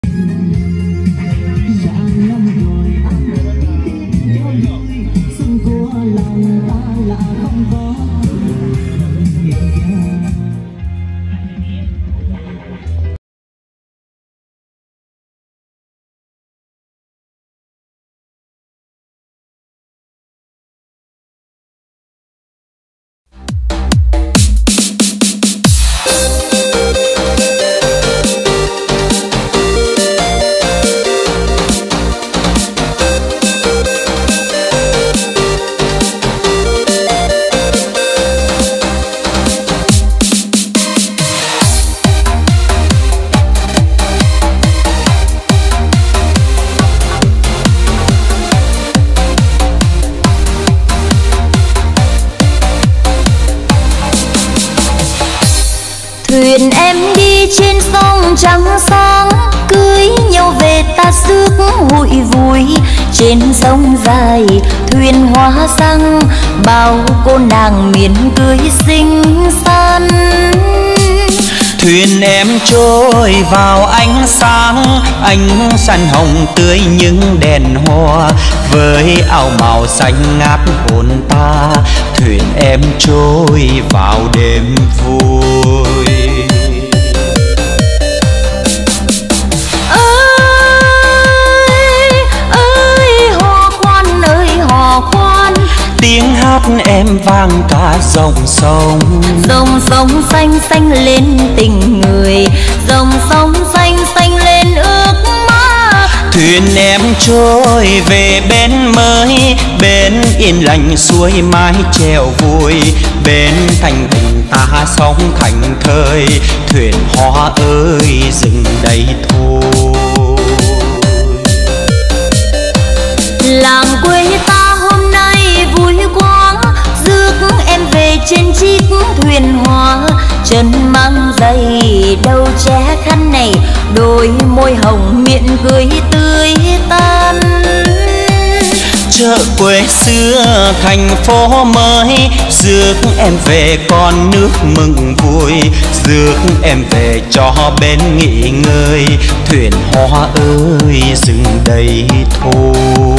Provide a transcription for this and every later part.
Thuyền em đi trên sông trắng sáng, cưới nhau về ta rước hụi vui. Trên sông dài thuyền hoa xăng, bao cô nàng miền cưới xinh xắn. Thuyền em trôi vào ánh sáng, ánh san hồng tươi những đèn hoa. Với áo màu xanh ngát hồn ta, thuyền em trôi vào đêm vui. Tiếng hát em vang cả dòng sông. Dòng sông xanh xanh lên tình người, dòng sông xanh xanh lên ước mơ. Thuyền em trôi về bên mới, bên yên lành suối mái chèo vui. Bên thành bình ta sống thành thơi, thuyền hoa ơi dừng đây thôi. Làng quê ta hôm nay vui quá, rước em về trên chiếc thuyền hoa. Chân mang giày đầu che khăn này, đôi môi hồng miệng cười tươi tắn. Chợ quê xưa thành phố mới, rước em về con nước mừng vui. Rước em về cho bên nghỉ ngơi, thuyền hoa ơi dừng đây thôi.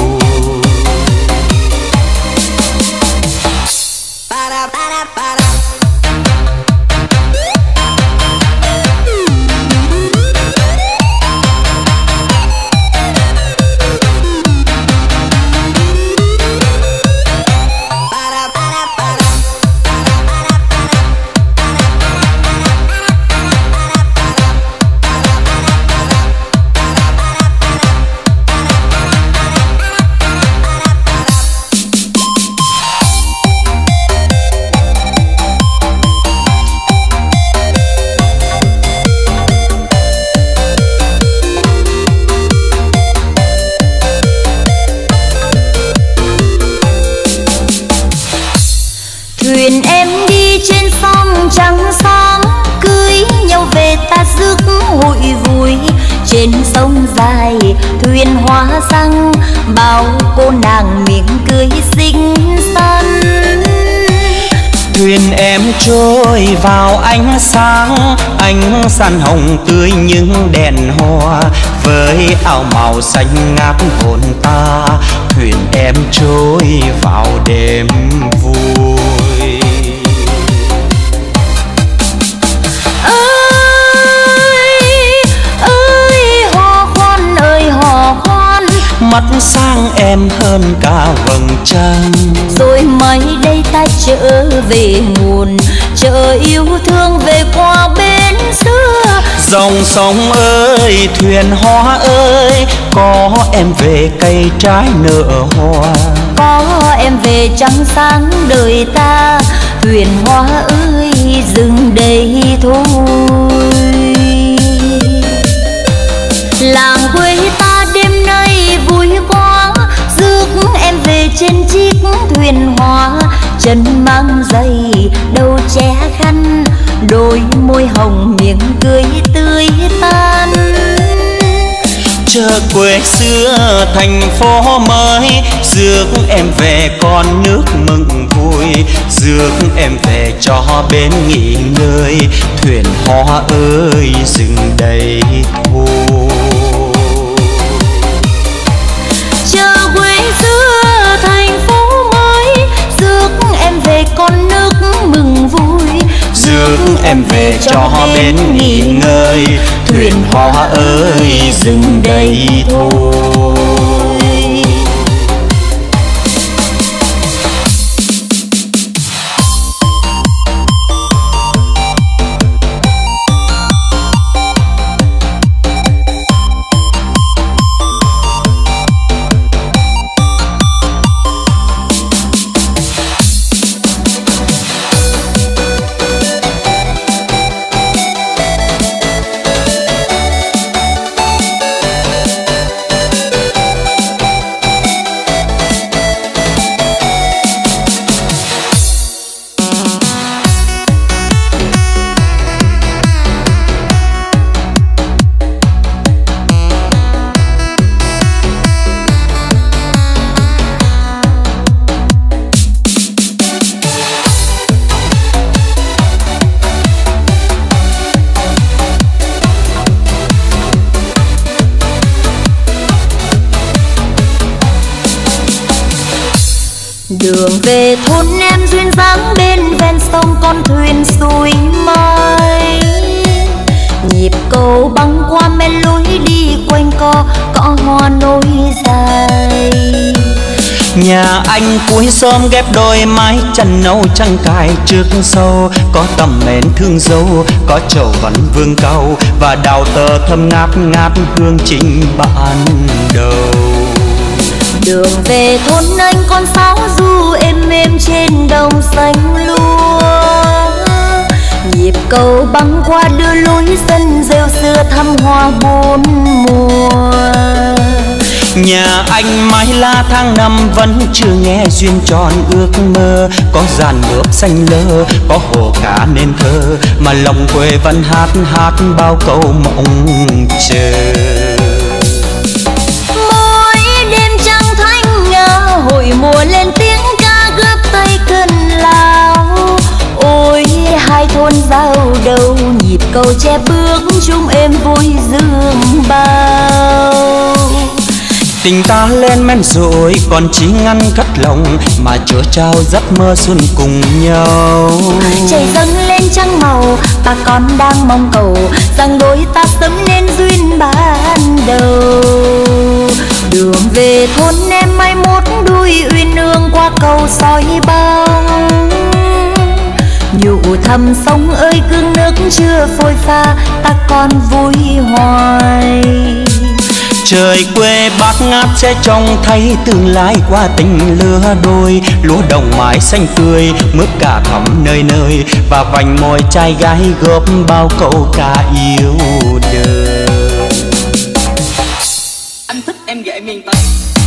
Thuyền em đi trên sông trắng sáng, cưới nhau về ta rước hụi vui. Trên sông dài thuyền hoa xăng, bao cô nàng miệng cười xinh xắn. Thuyền em trôi vào ánh sáng, ánh san hồng tươi những đèn hoa. Với áo màu xanh ngát hồn ta, thuyền em trôi vào đêm vui. Mắt sang em hơn cả vầng trăng, rồi mai đây ta trở về nguồn, chợ yêu thương về qua bên xưa. Dòng sông ơi thuyền hoa ơi, có em về cây trái nở hoa. Có em về trăng sáng đời ta, thuyền hoa ơi dừng đây thôi. Làng quê ta đêm nay vui quá, rước em về trên chiếc thuyền hoa. Chân mang giày đầu che khăn, đôi môi hồng miệng cười tươi tắn. Chợ quê xưa thành phố mới, rước em về con nước mừng vui. Rước em về cho bên nghỉ ngơi, thuyền hoa ơi dừng đây thôi. em về cho bến nghỉ ngơi. Thuyền hoa ơi dừng đây thôi. Đường về thôn em duyên dáng bên ven sông con thuyền xuôi mai. Nhịp cầu băng qua men lối đi quanh co cỏ hoa nối dài. Nhà anh cuối xóm ghép đôi mái chăn nâu trăng cài trước sâu. Có tầm mến thương dâu, có trầu vẫn vương cao và đào tơ thơm ngát ngát hương trình ban đầu. Đường về thôn anh con sáo du êm trên đồng xanh lúa. Nhịp cầu băng qua đưa lối dân rêu xưa thăm hoa bốn mùa. Nhà anh mái lá tháng năm vẫn chưa nghe duyên tròn ước mơ. Có giàn mướp xanh lơ, có hồ cá nên thơ, mà lòng quê vẫn hát hát bao câu mộng chờ. Hội mùa lên tiếng ca góp tay cân lao. Ôi hai thôn giao đầu nhịp cầu che bước chung êm vui dương bao. Tình ta lên men rồi còn chỉ ngăn cất lòng, mà chứa trao giấc mơ xuân cùng nhau. Trời dâng lên trăng màu, bà con đang mong cầu rằng đôi ta sớm nên duyên ban đầu. Đường về thôn em mai mốt đuôi uyên ương qua cầu soi bóng. Nhủ thầm sông ơi gương nước chưa phôi pha, ta còn vui hoài. Trời quê bát ngát sẽ trông thấy tương lai qua tình lứa đôi. Lúa đồng mái xanh tươi mướp cả thắm nơi nơi, và vành môi trai gái góp bao câu ca yêu đời. Anh thích em ghệ miền Tây.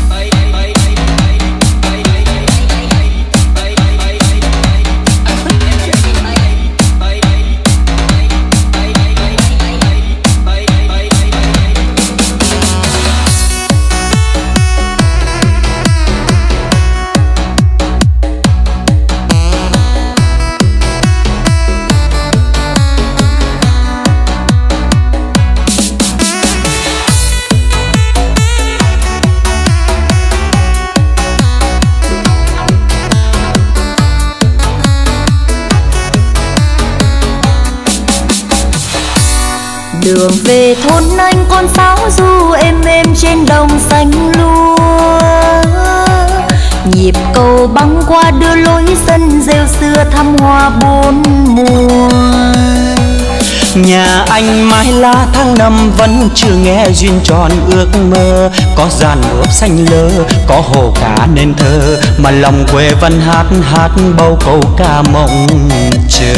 Đường về thôn anh con sáo du êm trên đồng xanh lúa. Nhịp cầu băng qua đưa lối dân rêu xưa thăm hoa bốn mùa. Nhà anh mái lá tháng năm vẫn chưa nghe duyên tròn ước mơ. Có giàn mướp xanh lơ, có hồ cá nên thơ, mà lòng quê vẫn hát hát bao câu ca mộng chờ.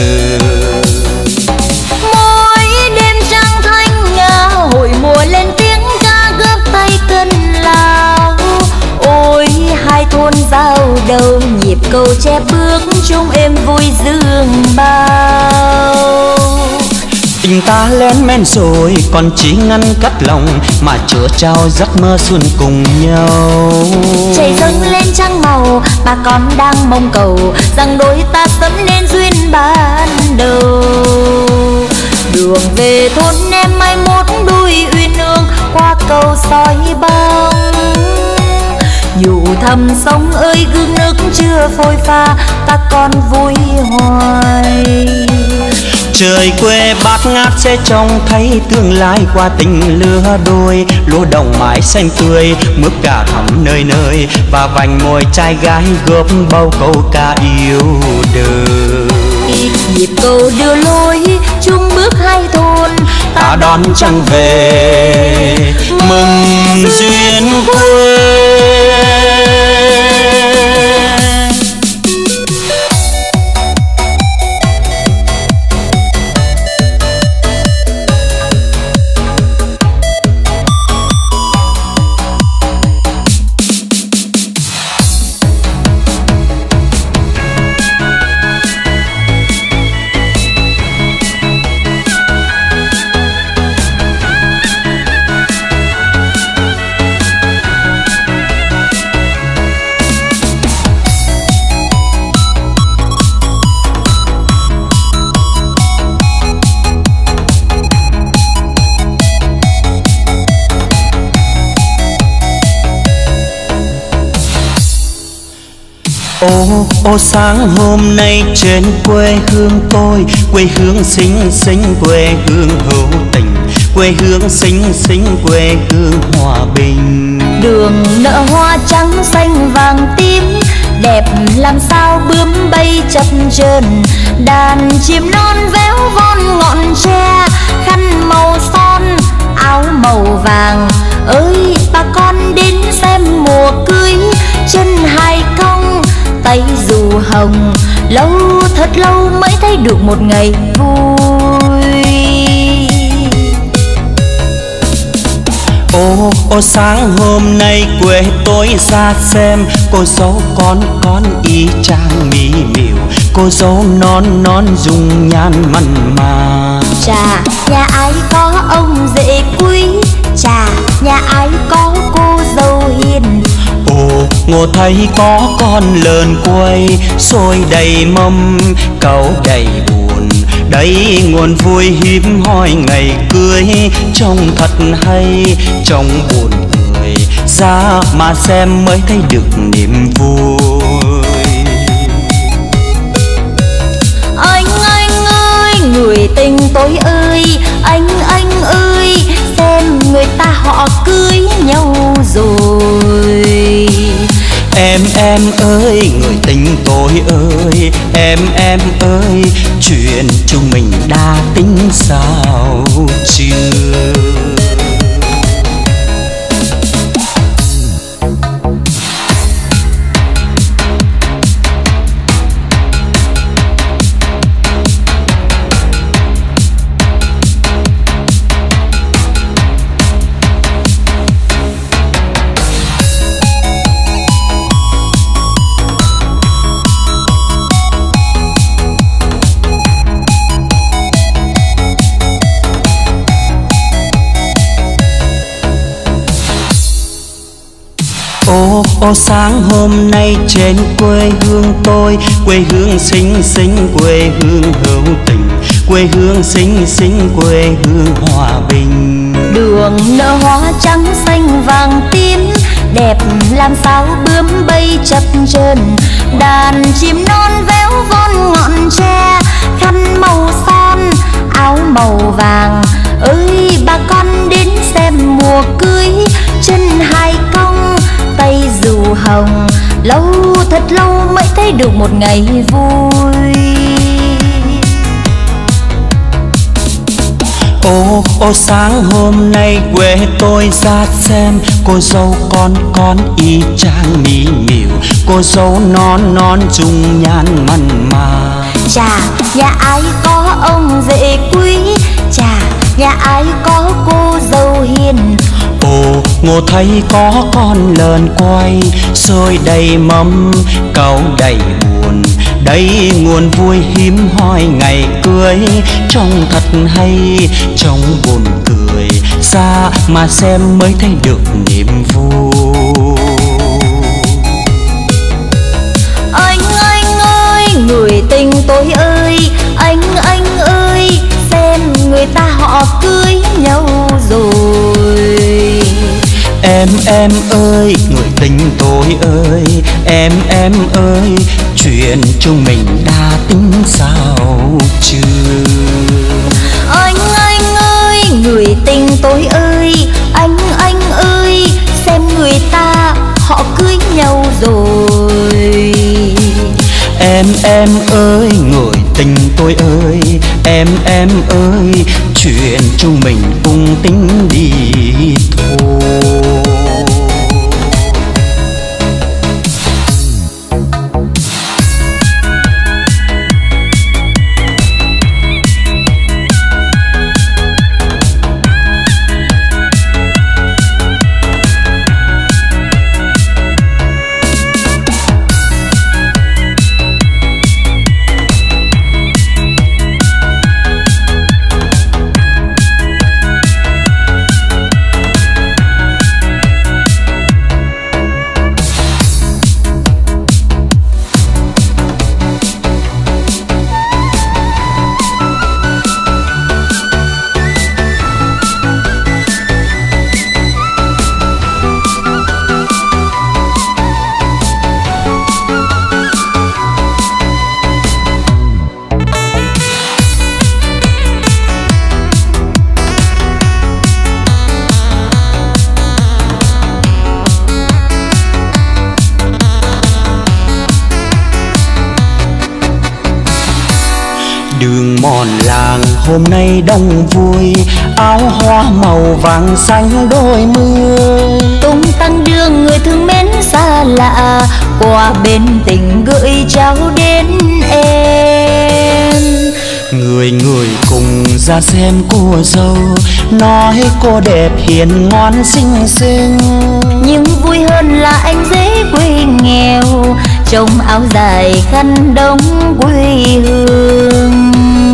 Hội mùa lên tiếng ca góp tay cân lao. Ôi hai thôn giao đầu nhịp cầu che bước chung êm vui dương bao. Tình ta lén men rồi còn chỉ ngăn cắt lòng, mà chứa trao giấc mơ xuân cùng nhau. Trời dâng lên trăng màu, bà con đang mong cầu rằng đôi ta sớm nên duyên ban đầu. Đường về thôn em mai mốt đuôi uyên ương qua cầu soi bóng. Nhủ thầm sông ơi gương nước chưa phôi pha, ta còn vui hoài. Trời quê bát ngát sẽ trông thấy tương lai qua tình lứa đôi. Lúa đồng mãi xanh tươi, mướp cả thắm nơi nơi, và vành môi trai gái góp bao câu ca yêu đời. Nhịp cầu đưa lối chung bước hai thôn, Ta đón trăng về mừng duyên quê. Ô sáng hôm nay trên quê hương tôi, quê hương xinh xinh, quê hương hữu tình, quê hương xinh xinh, quê hương hòa bình. Đường nở hoa trắng xanh vàng tím, đẹp làm sao bướm bay chập chờn. Đàn chim non véo von ngọn tre, khăn màu son áo màu vàng. Ơi bà con đến xem mùa cưới, chân hai cong tay dù hồng. Lâu thật lâu mới thấy được một ngày vui. Ô sáng hôm nay quê tôi ra xem, cô dâu con y chang mỹ miều, cô dâu non dung nhan mặn mà. Chà nhà ai có ông rể quý, chà nhà ai có cô dâu hiền. Ngô thấy có con lợn quay, xôi đầy mâm cau đầy buồn. Đây nguồn vui hiếm hoi ngày cưới, trông thật hay trông buồn cười, ra mà xem mới thấy được niềm vui. Anh ơi người tình tôi ơi, anh ơi xem người ta họ cưới nhau rồi. Em ơi người tình tôi ơi, em ơi chuyện chúng mình đã tính sao chưa? Ô sáng hôm nay trên quê hương tôi, quê hương xinh xinh, quê hương hữu tình, quê hương xinh xinh, quê hương hòa bình. Đường nở hoa trắng xanh vàng tím, đẹp làm sao bướm bay chập chờn. Đàn chim non véo von ngọn tre, khăn màu son áo màu vàng. Ơi bà con đến xem mùa cưới, chân hai cong tay dù hồng. Lâu thật lâu mới thấy được một ngày vui. Ô sáng hôm nay quê tôi ra xem, cô dâu con y chang mỹ miều, cô dâu non dung nhan mặn mà. Chà nhà ai có ông rể quý, chà nhà ai có cô dâu hiền. Ngô thấy có con lợn quay, xôi đầy mâm cau đầy buồn. Đây nguồn vui hiếm hoi ngày cưới, trông thật hay trông buồn cười, xa mà xem mới thấy được niềm vui. Anh ơi người tình tôi ơi, anh ơi xem người ta họ cưới nhau rồi. Em ơi người tình tôi ơi, em ơi chuyện chúng mình đã tính sao chưa? Anh ơi, người tình tôi ơi, anh ơi, xem người ta họ cưới nhau rồi. Em ơi, người tình tôi ơi, em ơi, chuyện chúng mình cùng tính đi thôi. Đường mòn làng hôm nay đông vui, áo hoa màu vàng xanh đôi mươi. Tung tăng đưa người thương mến xa lạ, qua bên tình gửi trao đến em. Người cùng ra xem cô dâu, nói cô đẹp hiền ngoan xinh xinh. Nhưng vui hơn là anh dễ quê nghèo, trong áo dài khăn đông quê hương.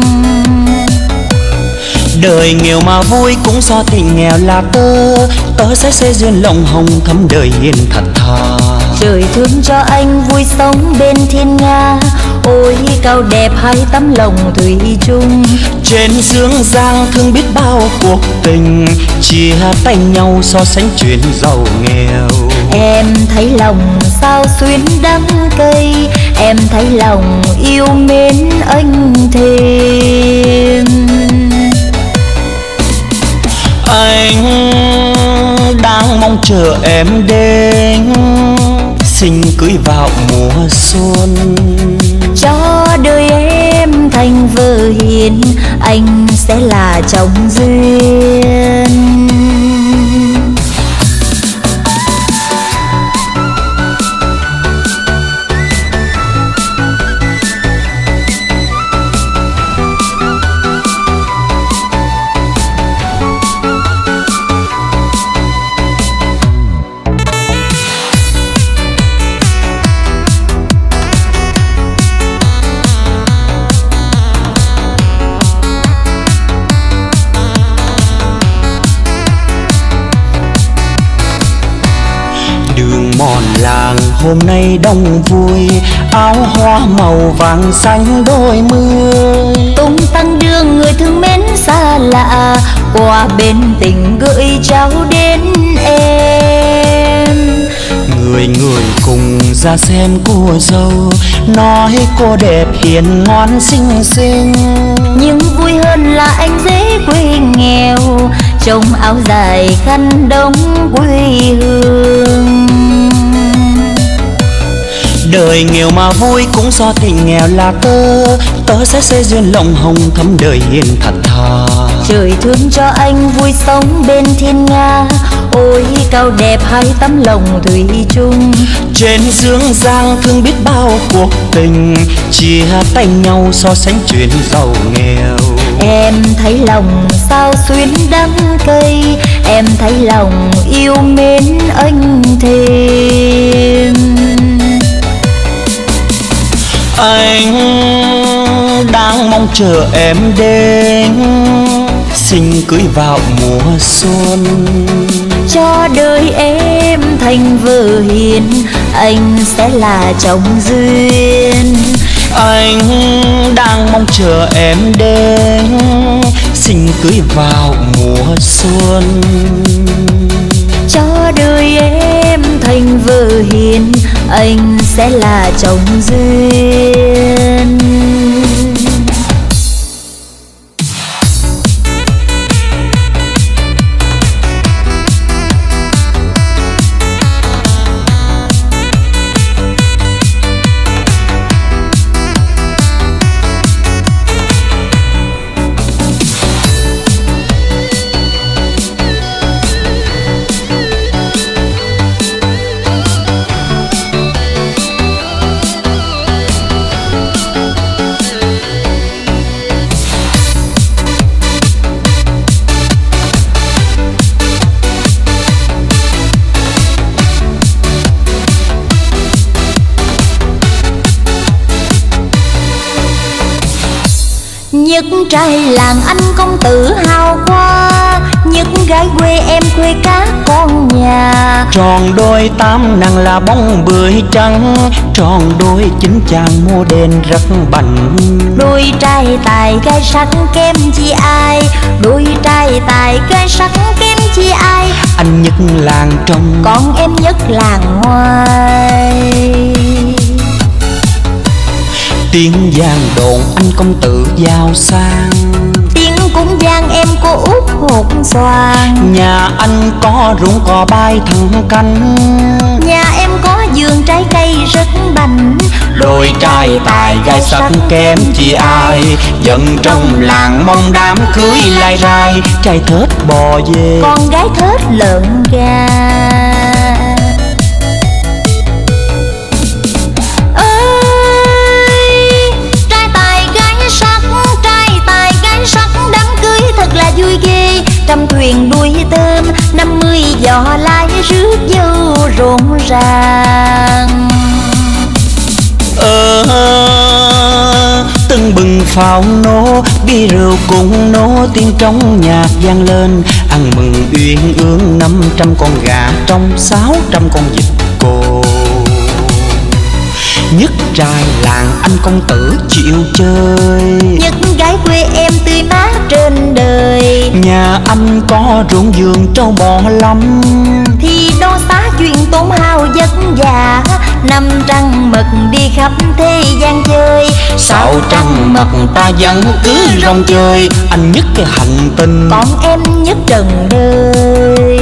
Đời nghèo mà vui cũng do tình nghèo là tớ sẽ xây duyên lòng hồng thắm đời hiền thật thà. Trời thương cho anh vui sống bên thiên nga, ôi cao đẹp hai tấm lòng thủy chung. Trên dương giang thương biết bao cuộc tình, chia tay nhau so sánh chuyện giàu nghèo. Em thấy lòng sao xuyến đắng cây, em thấy lòng yêu mến anh thêm. Anh đang mong chờ em đến, xin cưới vào mùa xuân. Cho đời em thành vợ hiền, anh sẽ là chồng duyên. Mòn làng hôm nay đông vui, áo hoa màu vàng xanh đôi mươi. Tung tăng đưa người thương mến xa lạ, qua bên tình gửi trao đến em. Người cùng ra xem cô dâu, nói cô đẹp hiền ngoan xinh xinh. Nhưng vui hơn là anh dễ quê nghèo, trong áo dài khăn đông quê hương. Đời nghèo mà vui cũng do tình nghèo là tớ sẽ xây duyên lòng hồng thắm đời hiền thật thà. Trời thương cho anh vui sống bên thiên nga, ôi cao đẹp hai tấm lòng thủy chung. Trên dương giang thương biết bao cuộc tình, chia tay nhau so sánh chuyện giàu nghèo. Em thấy lòng sao xuyến đắng cây, em thấy lòng yêu mến anh thêm. Anh đang mong chờ em đến, xin cưới vào mùa xuân. Cho đời em thành vợ hiền, anh sẽ là chồng duyên. Anh đang mong chờ em đến, xin cưới vào mùa xuân. Cho đời em thành vợ hiền, anh sẽ sẽ là chồng duyên. Nhất trai làng anh công tử hào hoa, nhất gái quê em quê cá con nhà. Tròn đôi tám nàng là bóng bưởi trắng, tròn đôi chính chàng mô đen rất bảnh. Đôi trai tài gái sắc kém chi ai, đôi trai tài gái sắc kém chi ai. Anh nhất làng trong, còn em nhất làng ngoài. tiếng giang đồn anh công tử giàu sang, tiếng cũng giang em cô út hột xoàn. nhà anh có ruộng cò bay thẳng cánh, nhà em có vườn trái cây rất bành. đôi trai tài gái sắc kém chi ai, dân trong làng mong đám cưới lai rai. Trai thớt bò về, con gái thớt lợn gà. Vui ghê trăm thuyền đuôi tôm, 50 giò lai rước dâu rộn ràng. Tưng bừng pháo nổ, bia rượu cùng nổ, tiếng trong nhạc vang lên. Ăn mừng uyên ương 500 con gà trong 600 con vịt cô. Nhất trai làng anh công tử chịu chơi, nhất gái quê em tươi mát trên đời. nhà anh có ruộng vườn trâu bò lắm, thì đo xá chuyện tốn hao vất vả. 5 trăng mật đi khắp thế gian chơi, 6 trăng mật ta vẫn cứ rong chơi. Anh nhất cái hành tinh, còn em nhất trần đời.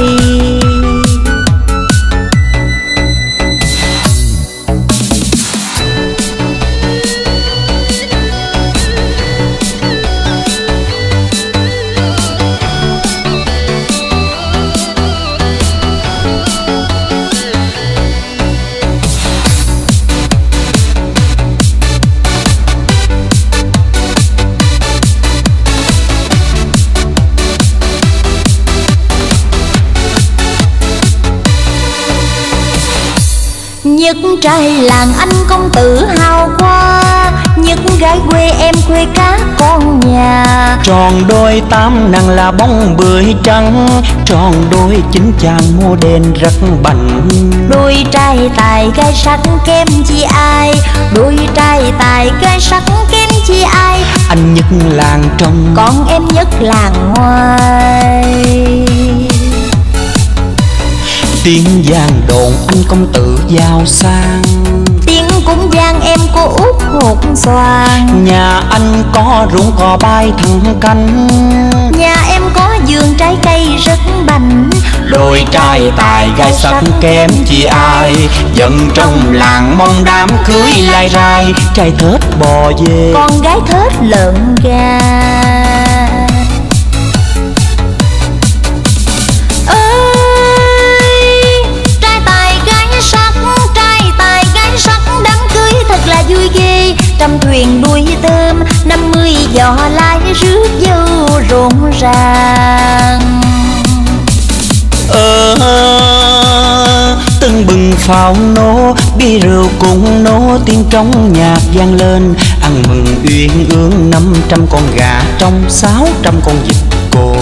Nhất trai làng anh công tử hào hoa, nhất gái quê em quê cá con nhà. Tròn đôi tám nàng là bóng bưởi trắng, tròn đôi chính chàng mô đen rất bảnh. Đôi trai tài gái sắc kém chi ai, đôi trai tài gái sắc kém chi ai. Anh nhất làng trong, còn em nhất làng ngoài. tiếng giang đồn anh công tử giàu sang, tiếng cũng giang em cô út hột xoàn. nhà anh có ruộng cò bay thẳng cánh, nhà em có vườn trái cây rất bành. đôi trai tài gái sắc kém chi ai, dân trong làng mong đám cưới lai rai. Trai thớt bò về, con gái thớt lợn gà. Vui ghê trăm thuyền đuôi tôm, 50 giò lai rước dâu rộn ràng. Tưng bừng pháo nổ, bia rượu cùng nổ, tiếng trong nhạc vang lên. Ăn mừng uyên ương 500 con gà trong 600 con vịt cô.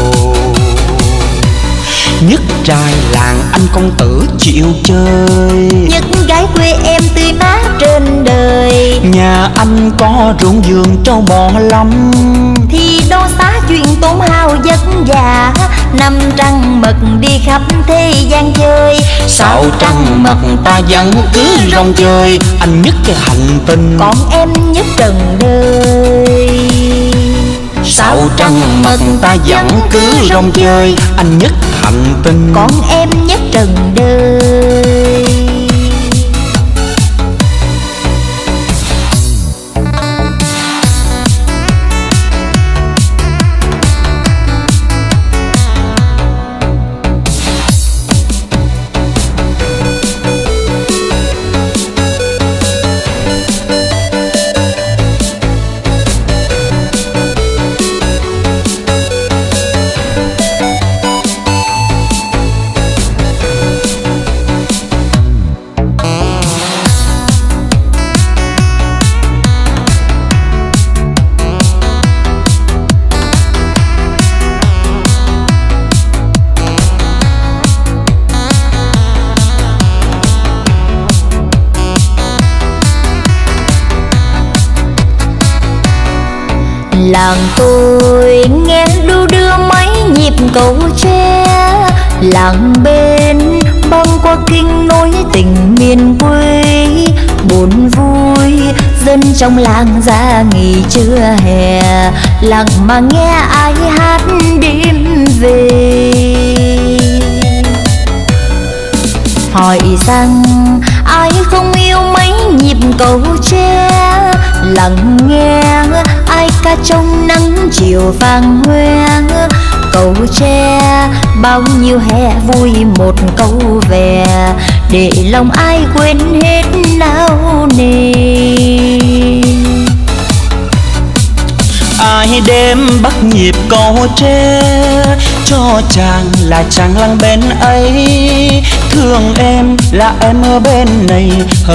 Nhất trai làng anh công tử chịu chơi, nhất gái quê em tươi mát trên đời. Nhà anh có ruộng vườn trâu bò lắm, thì đâu xa chuyện tốn hao vất vả. Năm trăng mật đi khắp thế gian chơi. Sao trăng mật ta vẫn cứ rong chơi. Anh nhất cái hành tinh, còn em nhất trần đời. sao trăng mật ta vẫn cứ rong chơi. Anh nhất hành tinh, còn em nhất trần đời. Làng tôi nghe đu đưa mấy nhịp cầu tre. Làng bên băng qua kinh nối tình miền quê. Buồn vui dân trong làng ra nghỉ trưa hè. Lặng mà nghe ai hát đêm về. Hỏi rằng ai không yêu mấy nhịp cầu tre. Lặng nghe ai ca trong nắng chiều vàng hoang. Cầu tre bao nhiêu hè vui một câu về. Để lòng ai quên hết nao nề. ai đêm bắt nhịp cầu tre. Cho chàng là chàng lăng bên ấy. Thương em là em ở bên này.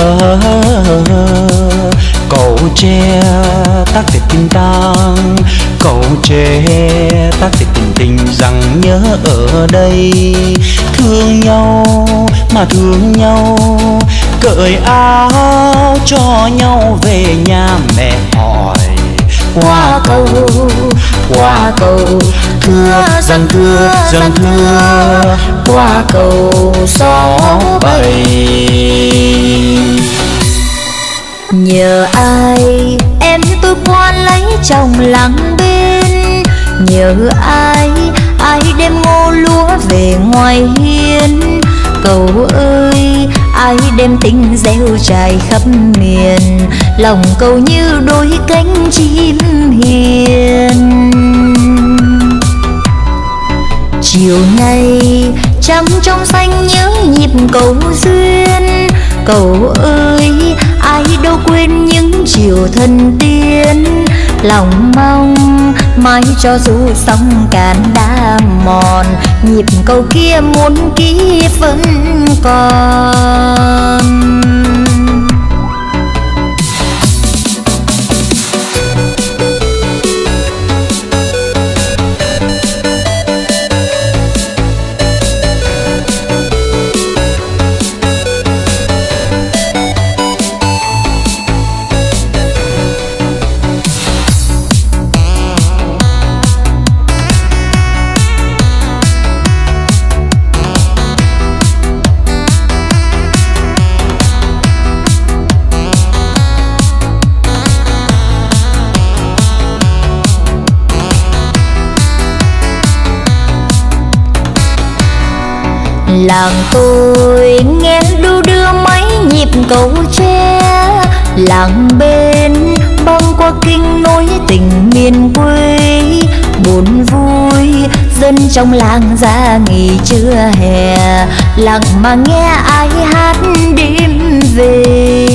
Cầu tre tác về tình tang. Cầu tre tác về tình rằng nhớ ở đây. Thương nhau mà thương nhau. Cởi áo cho nhau về nhà mẹ hỏi. Qua cầu thưa rằng thưa qua cầu gió bay. Nhờ ai em tôi qua lấy chồng làng bên. Nhờ ai đem ngô lúa về ngoài hiên. Cầu ơi ai đem tình gieo trải khắp miền. Lòng cầu như đôi cánh chim hiền. Chiều nay trăng trong xanh nhớ nhịp cầu duyên. Cầu ơi ai đâu quên những chiều thân tiên. Lòng mong mãi cho dù sóng cạn đã mòn. Nhịp cầu kia muôn kiếp vẫn còn. Làng tôi nghe đu đưa mấy nhịp cầu tre. Làng bên băng qua kinh nối tình miền quê. Buồn vui dân trong làng ra nghỉ trưa hè. Lặng mà nghe ai hát đêm về.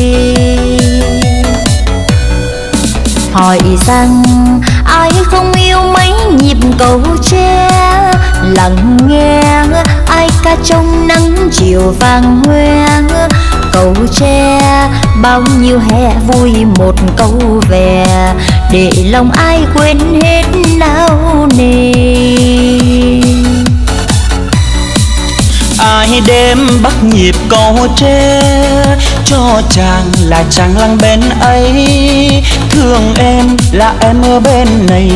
Hỏi rằng ai không yêu mấy nhịp cầu tre. Lặng nghe ai ca trong nắng chiều vàng hoang. Cầu tre bao nhiêu hè vui một câu về. Để lòng ai quên hết nao nề. ngày đêm bắt nhịp câu tre cho chàng là chàng lăng bên ấy, thương em là em ở bên này.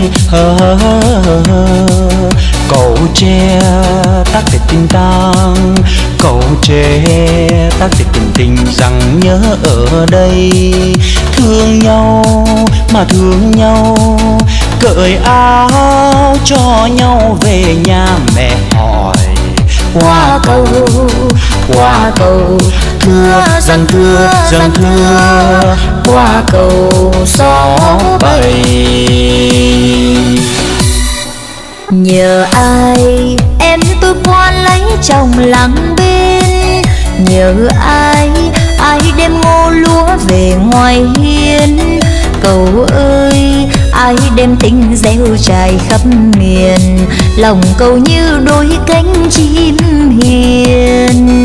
Cầu tre tác về tình tang, cầu tre tác về tình rằng nhớ ở đây. Thương nhau mà thương nhau, cởi áo cho nhau về nhà mẹ hỏi. Qua cầu thưa rằng thưa, qua cầu gió bay. Nhờ ai em tôi qua lấy chồng làng bên, nhờ ai đem ngô lúa về ngoài hiên. Cầu ơi ai đem tình gieo trải khắp miền, lòng cầu như đôi cánh chim hiền.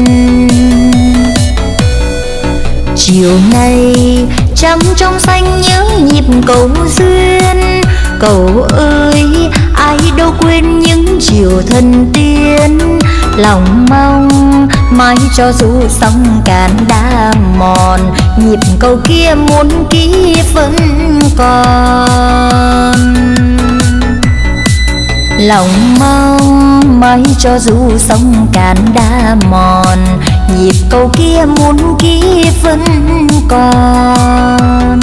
Chiều nay trăng trong xanh nhớ nhịp cầu duyên. Cầu ơi ai đâu quên những chiều thần tiên, lòng mong mãi cho dù sóng cạn đã mòn, nhịp cầu kia muôn kiếp vẫn còn. Lòng mong mãi cho dù sóng cạn đã mòn, nhịp cầu kia muôn kiếp vẫn còn.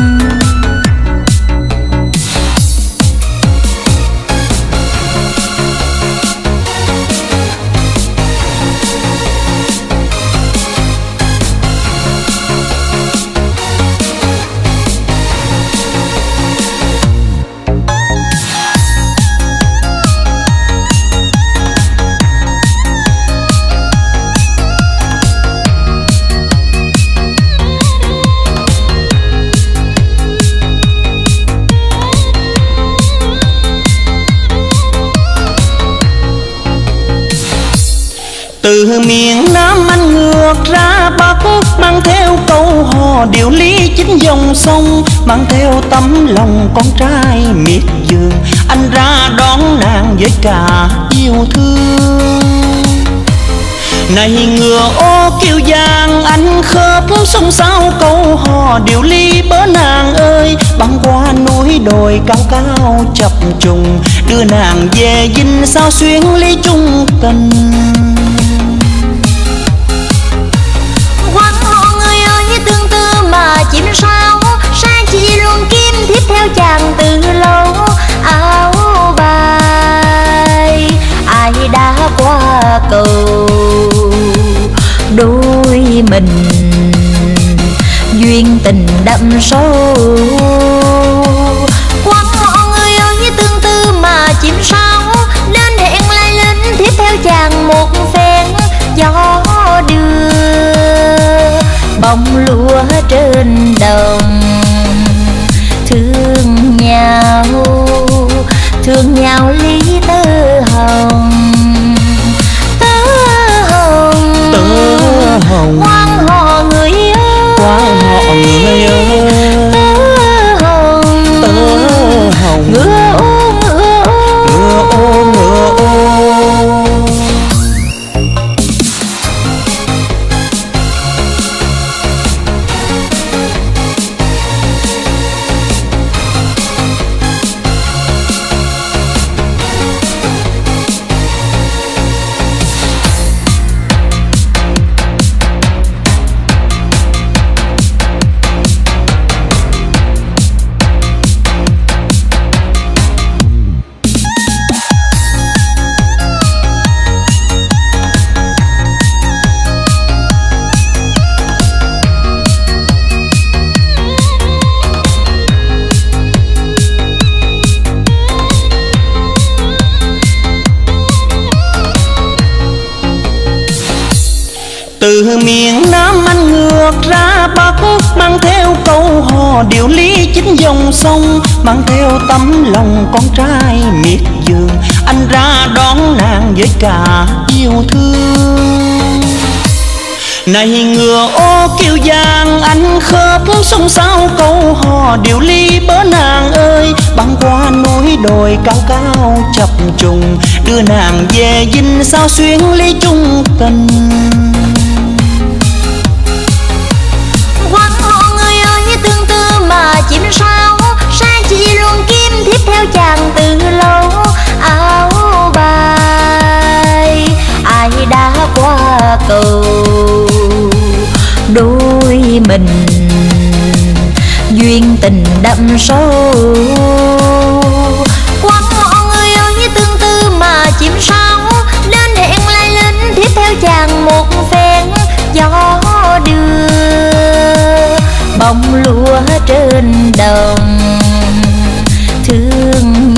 Từ miền Nam anh ngược ra Bắc, mang theo câu hò điệu lý chính dòng sông, mang theo tấm lòng con trai miệt vườn. Anh ra đón nàng với cả yêu thương. Này ngựa ô kiêu giang anh khớp sông sao câu hò điệu ly bớ nàng ơi. Băng qua núi đồi cao cao chập trùng, đưa nàng về dinh sao xuyên ly chung tình. Chim sao sang chi luôn kim tiếp theo chàng từ lâu. Áo bay ai đã qua cầu, đôi mình duyên tình đậm sâu. Quán họ người ơi tương tư mà chim sao đến hẹn lại lên tiếp theo chàng một phen. Gió đưa bông lúa trên đồng, thương nhau lý tơ hồng. Tơ hồng quan họ người ơi, quan họ người ơi. Tơ hồng ngựa ô ngựa ô ngựa ô. Từ miền Nam anh ngược ra Bắc, mang theo câu hò điệu lý chính dòng sông, mang theo tấm lòng con trai miệt vườn. Anh ra đón nàng với cả yêu thương. Này ngựa ô kiêu giang anh khớp sông sao câu hò điều ly bớ nàng ơi. Băng qua núi đồi cao cao chập trùng đưa nàng về dinh sao xuyên ly chung tình. Quan họ người ơi tương tư mà chim sao sang chỉ luôn kim tiếp theo chàng từ lâu. Áo bay ai đã qua cầu đôi mình duyên tình đậm sâu. Quan họ người ơi tương tư mà chim sao đến hẹn lại lên tiếp theo chàng một phen gió đưa bông lúa trên đồng. Thương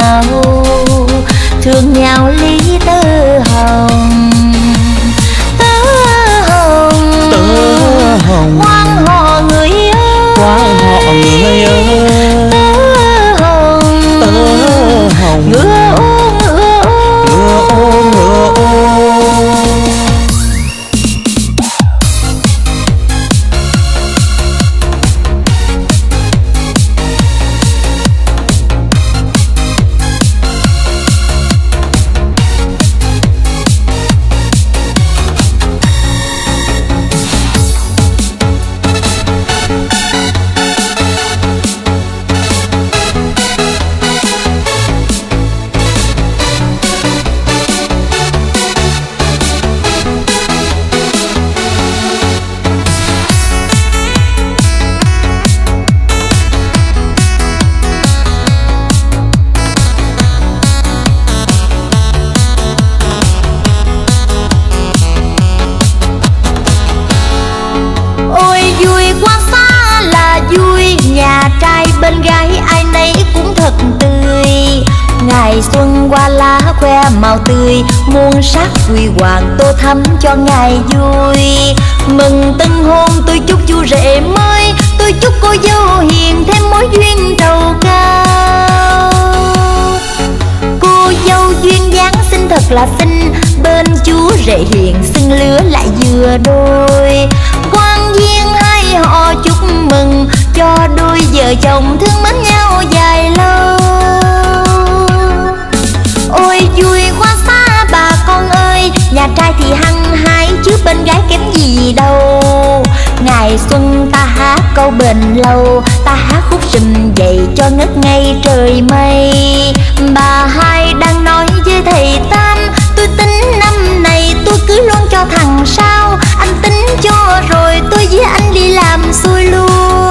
nhau lý tơ hồng. Tơ hồng quan họ người ơi, Quan họ người ơi. Tơ hồng ngựa ô ngựa ô ngựa ô. xuân qua lá khoe màu tươi, muôn sắc huy hoàng tô thắm cho ngày vui. Mừng tân hôn tôi chúc chú rể mới, tôi chúc cô dâu hiền thêm mối duyên trầu cao. Cô dâu duyên dáng xinh thật là xinh, bên chú rể hiền xưng lứa lại vừa đôi. Quan viên hai họ chúc mừng cho đôi vợ chồng thương mến nhau dài lâu. Ôi vui quá xa bà con ơi, nhà trai thì hăng hái chứ bên gái kém gì đâu. Ngày xuân ta hát câu bền lâu, ta hát khúc sùm dậy cho ngất ngây trời mây. Bà hai đang nói với thầy Tam, tôi tính năm này tôi cưới luôn cho thằng sau. Anh tính cho rồi tôi với anh đi làm xuôi luôn.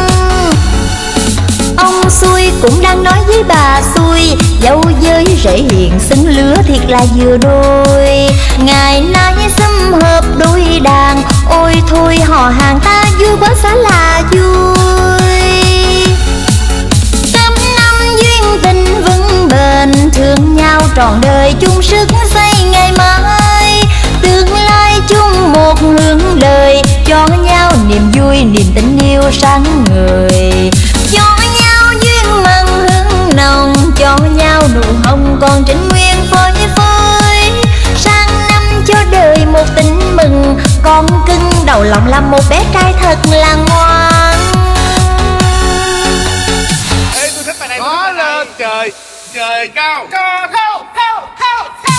Ông xuôi cũng đang nói với bà xuôi, dâu với rể hiền xứng lứa thiệt là vừa đôi. Ngày nay sum hợp đôi đàn, ôi thôi họ hàng ta vui quá xá là vui. Trăm năm duyên tình vững bền, thương nhau trọn đời chung sức xây ngày mai. Tương lai chung một hướng đời, cho nhau niềm vui niềm tình yêu sáng người. Cho nhau duyên mặn hương nồng, cho nhau nụ hồng còn trinh nguyên phơi phới. Sang năm cho đời một tình mừng, con cưng đầu lòng là một bé trai thật là ngoan. Ê, tôi thích bài này. Ngó lên trời, trời cao. Cò khâu, khâu, khâu, khâu.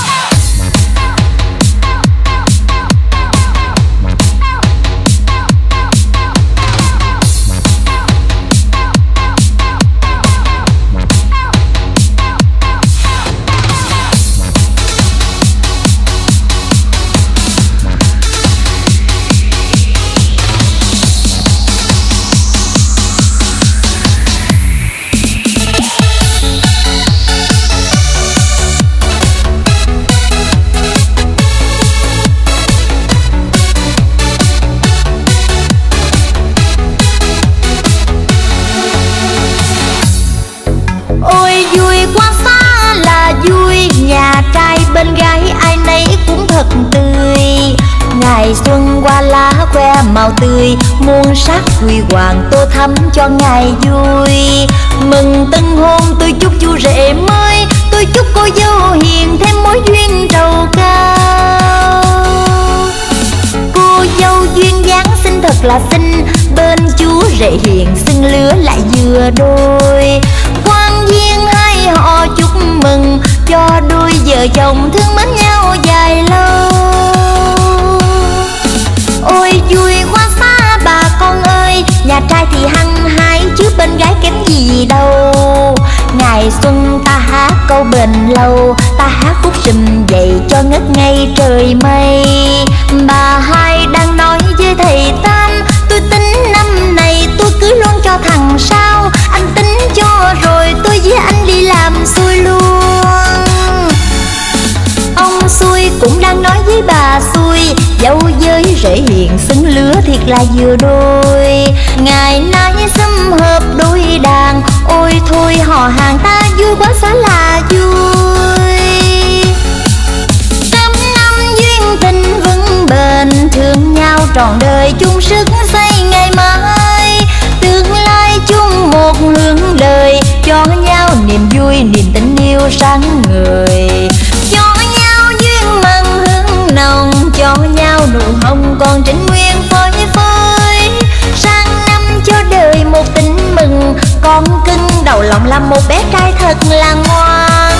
Bên gái ai nấy cũng thật tươi. Ngày xuân qua lá khoe màu tươi, muôn sắc huy hoàng tô thắm cho ngày vui. Mừng tân hôn tôi chúc chú rể mới, tôi chúc cô dâu hiền thêm mối duyên trầu cao. Cô dâu là xinh, bên chú rể hiền xưng lứa lại vừa đôi. Quan viên hai họ chúc mừng cho đôi vợ chồng thương mến nhau dài lâu. Ôi vui quá xa bà con ơi, nhà trai thì hăng hái chứ bên gái kém gì đâu. Ngày xuân ta hát câu bền lâu, ta hát khúc sùm dậy cho ngất ngây trời mây. Bà hai đang nói với thầy Tam, tôi tính năm này tôi cưới luôn cho thằng sao. Anh tính cho rồi tôi với anh đi làm xuôi luôn. Ông xuôi cũng đang nói với bà xuôi, dâu với rể hiền xứng lứa thiệt là vừa đôi. Ngày nay sum hợp đôi đàn, ôi thôi họ hàng ta vui quá xá là vui. Trăm năm duyên tình vững bền, thương nhau trọn đời chung sức xây ngày mai. Tương lai chung một hướng đời, cho nhau niềm vui niềm tình yêu sáng ngời. Cho nhau duyên mừng hương nồng, cho nhau nụ hồng còn trinh nguyên phơi phới. Sang năm cho đời một tin mừng, con cưng đầu lòng là một bé trai thật là ngoan.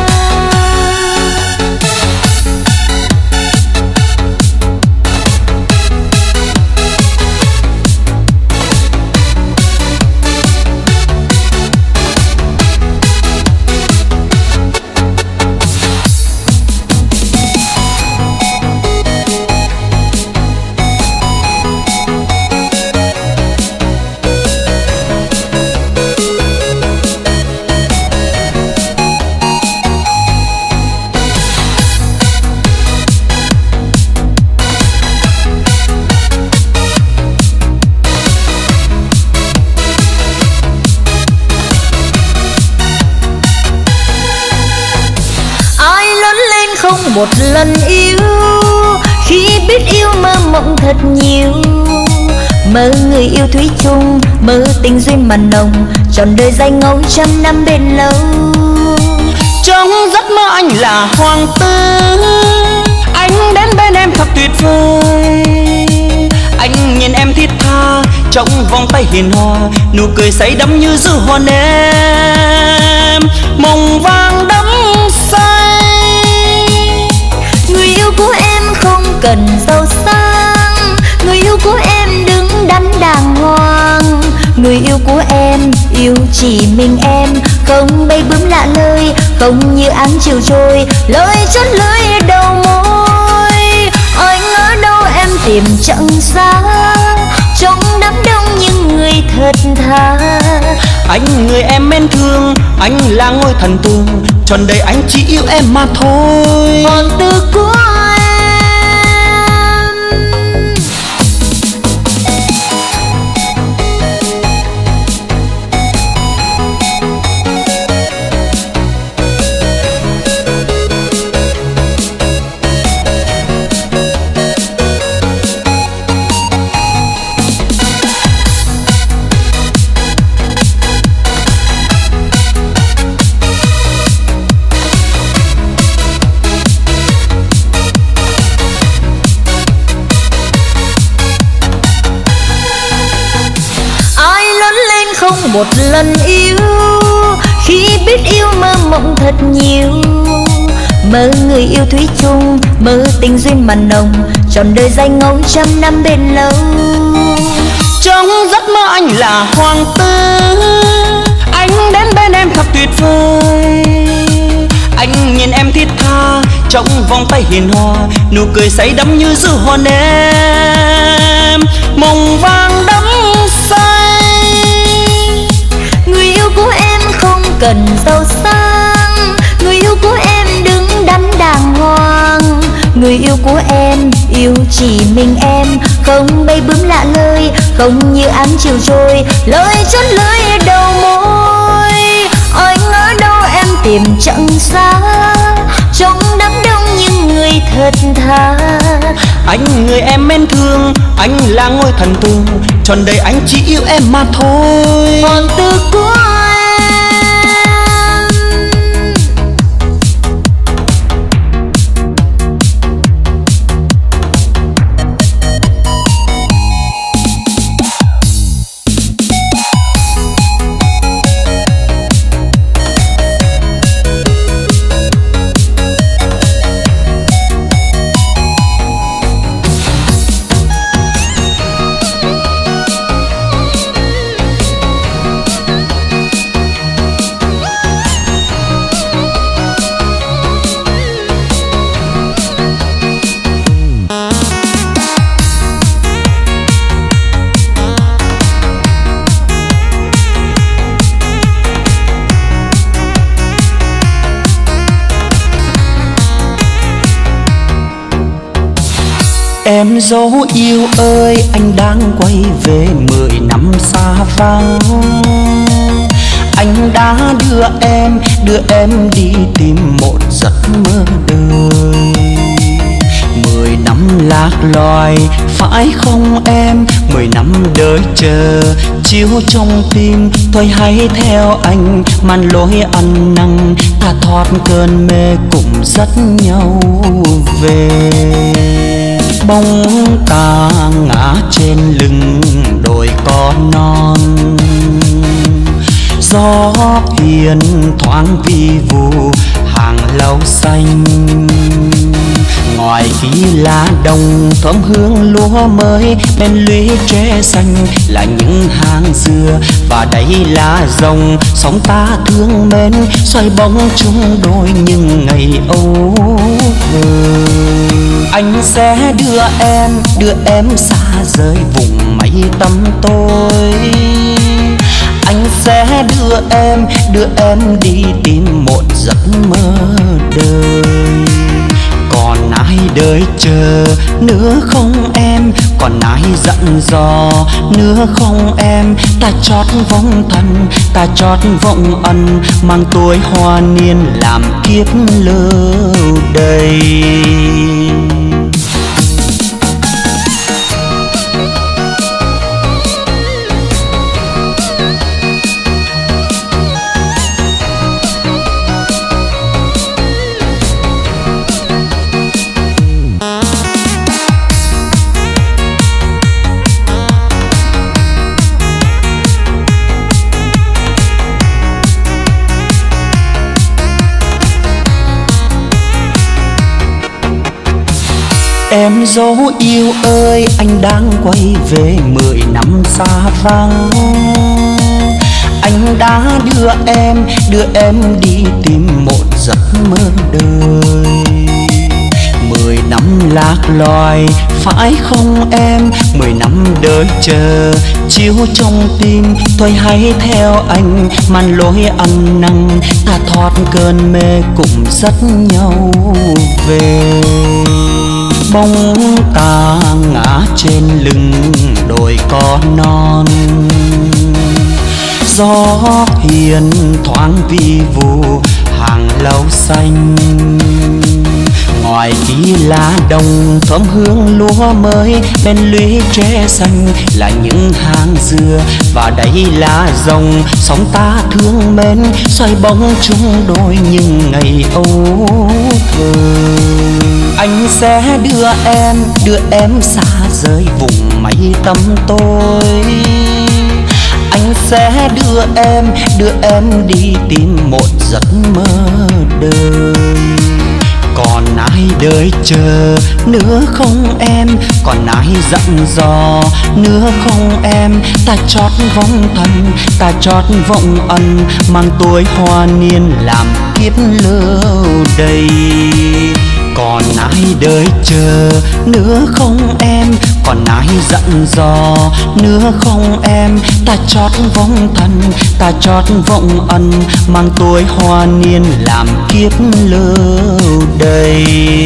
Không một lần yêu, khi biết yêu mơ mộng thật nhiều. Mơ người yêu thủy chung, mơ tình duyên mà nồng, trọn đời dài ngâu trăm năm bền lâu. Trong giấc mơ anh là hoàng tử, anh đến bên em thật tuyệt vời. Anh nhìn em thiết tha trong vòng tay hiền hòa, nụ cười say đắm như rượu hôn em, mộng vàng đắm say. Người yêu của em không cần giàu sang, người yêu của em đứng đắn đàng hoàng. Người yêu của em yêu chỉ mình em, không bay bướm lạ lời, không như ánh chiều trôi, lời chót lưỡi đầu môi. Anh ở đâu em tìm chẳng xa, trong đám đông những người thật thà. Anh người em mến thương, anh là ngôi thần tượng, trọn đời anh chỉ yêu em mà thôi. Còn từ của không một lần yêu, khi biết yêu mơ mộng thật nhiều. Mơ người yêu thủy chung, mơ tình duyên mà nồng, trọn đời dài ngâu trăm năm bền lâu. Trong giấc mơ anh là hoàng tử, anh đến bên em thật tuyệt vời. Anh nhìn em thiết tha trong vòng tay hiền hòa, nụ cười say đắm như rượu hôn em, mộng vàng đắm say. Người yêu của em không cần giàu sang, người yêu của em đứng đắn đàng hoàng. Người yêu của em yêu chỉ mình em, không bay bướm lạ lời, không như ánh chiều trôi, lời chót lưỡi đầu môi. Anh ở đâu em tìm chẳng xa, trong đám đông những người thật thà. Anh người em mến thương, anh là ngôi thần tượng, trọn đời anh chỉ yêu em mà thôi. Còn từ của Em dấu yêu ơi, anh đang quay về 10 năm xa vắng. Anh đã đưa em đi tìm một giấc mơ đời. 10 năm lạc loài, phải không em? 10 năm đợi chờ, chiếu trong tim. Thôi hãy theo anh, màn lối ăn năn, ta thoát cơn mê cùng dắt nhau về. Bóng ta ngã trên lưng đồi cỏ non, gió hiền thoáng vi vu hàng lâu xanh. Ngoài kia lá đồng thơm hương lúa mới, bên lũy tre xanh là những hang dừa. Và đây là dòng sóng ta thương mến, xoay bóng chung đôi những ngày âu thơ. Anh sẽ đưa em xa rời vùng mây tăm tối. Anh sẽ đưa em đi tìm một giấc mơ đời. Còn ai đợi chờ nữa không em? Còn ai dặn dò nữa không em? Ta chót vong thần, ta chót vong ân, mang tuổi hoa niên làm kiếp lưu đầy. Em dấu yêu ơi, anh đang quay về 10 năm xa vắng. Anh đã đưa em đi tìm một giấc mơ đời. 10 năm lạc loài, phải không em? 10 năm đợi chờ, chiếu trong tim. Thôi hãy theo anh, màn lối ăn năn, ta thoát cơn mê cùng dắt nhau về. Bóng ta ngã trên lưng đồi cỏ non, gió hiền thoáng vi vu hàng lâu xanh. Ngoài kia lá đồng thơm hương lúa mới, bên lũy tre xanh là những hang dừa. Và đây là dòng sóng ta thương mến, xoay bóng chung đôi những ngày âu thơ. Anh sẽ đưa em xa rời vùng mây tăm tối. Anh sẽ đưa em đi tìm một giấc mơ đời. Còn ai đợi chờ nữa không em? Còn ai dặn dò nữa không em? Ta chót vong thần, ta chót vong ân, mang tuổi hoa niên làm kiếp lưu đầy. Còn ai đợi chờ nữa không em? Còn ai dặn dò nữa không em? Ta chót vong thần, ta chót vong ân, mang tuổi hoa niên làm kiếp lưu đầy.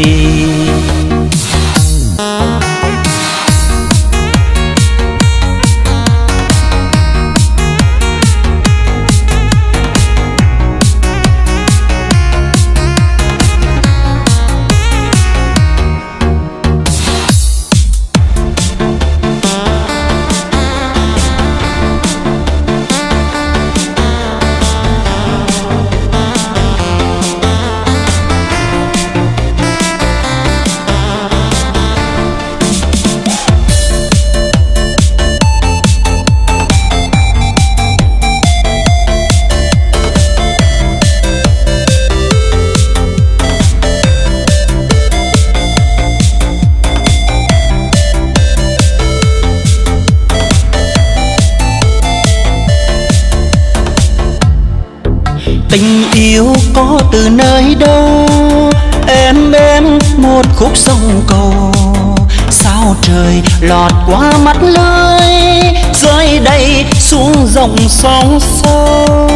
Tình yêu có từ nơi đâu? Em một khúc sông cầu. Sao trời lọt qua mắt lưới, rơi đây xuống dòng sóng sâu.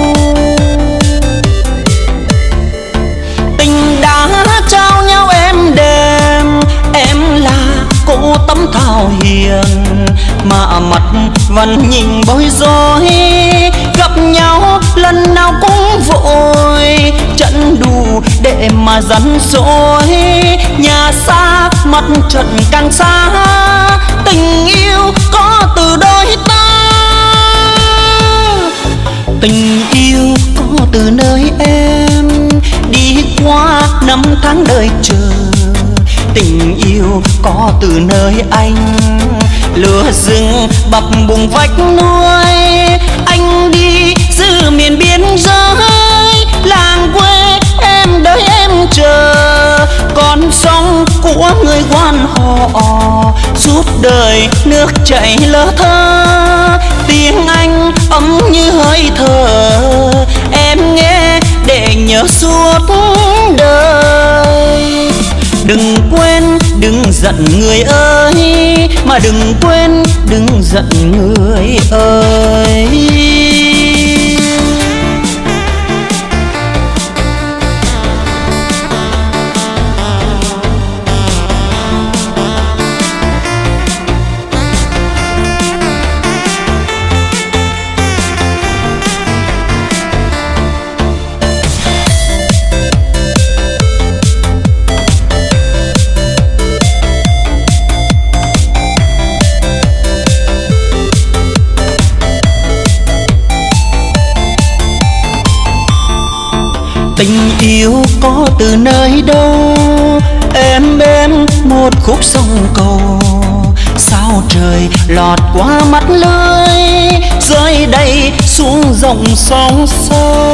Tình đã trao nhau êm đềm, em là cô cô tấm thảo hiền mà mặt vẫn nhìn bối rối. Gặp nhau lần nào cũng vội trận đủ để mà rắn rỗi. Nhà xa mặt trận càng xa, tình yêu có từ đôi ta. Tình yêu có từ nơi em đi qua năm tháng đời chờ. Tình yêu có từ nơi anh lửa rừng bập bùng vách núi. Anh đi giữ miền biên giới, làng quê em đợi em chờ. Con sông của người quan họ suốt đời nước chảy lơ thơ. Tiếng anh ấm như hơi thở em nghe để nhớ suốt đời. Đừng quên đừng giận người ơi, mà đừng quên đừng giận người ơi. Tình yêu có từ nơi đâu em bên một khúc sông cầu. Sao trời lọt qua mắt lưới rơi đầy xuống dòng sông sâu.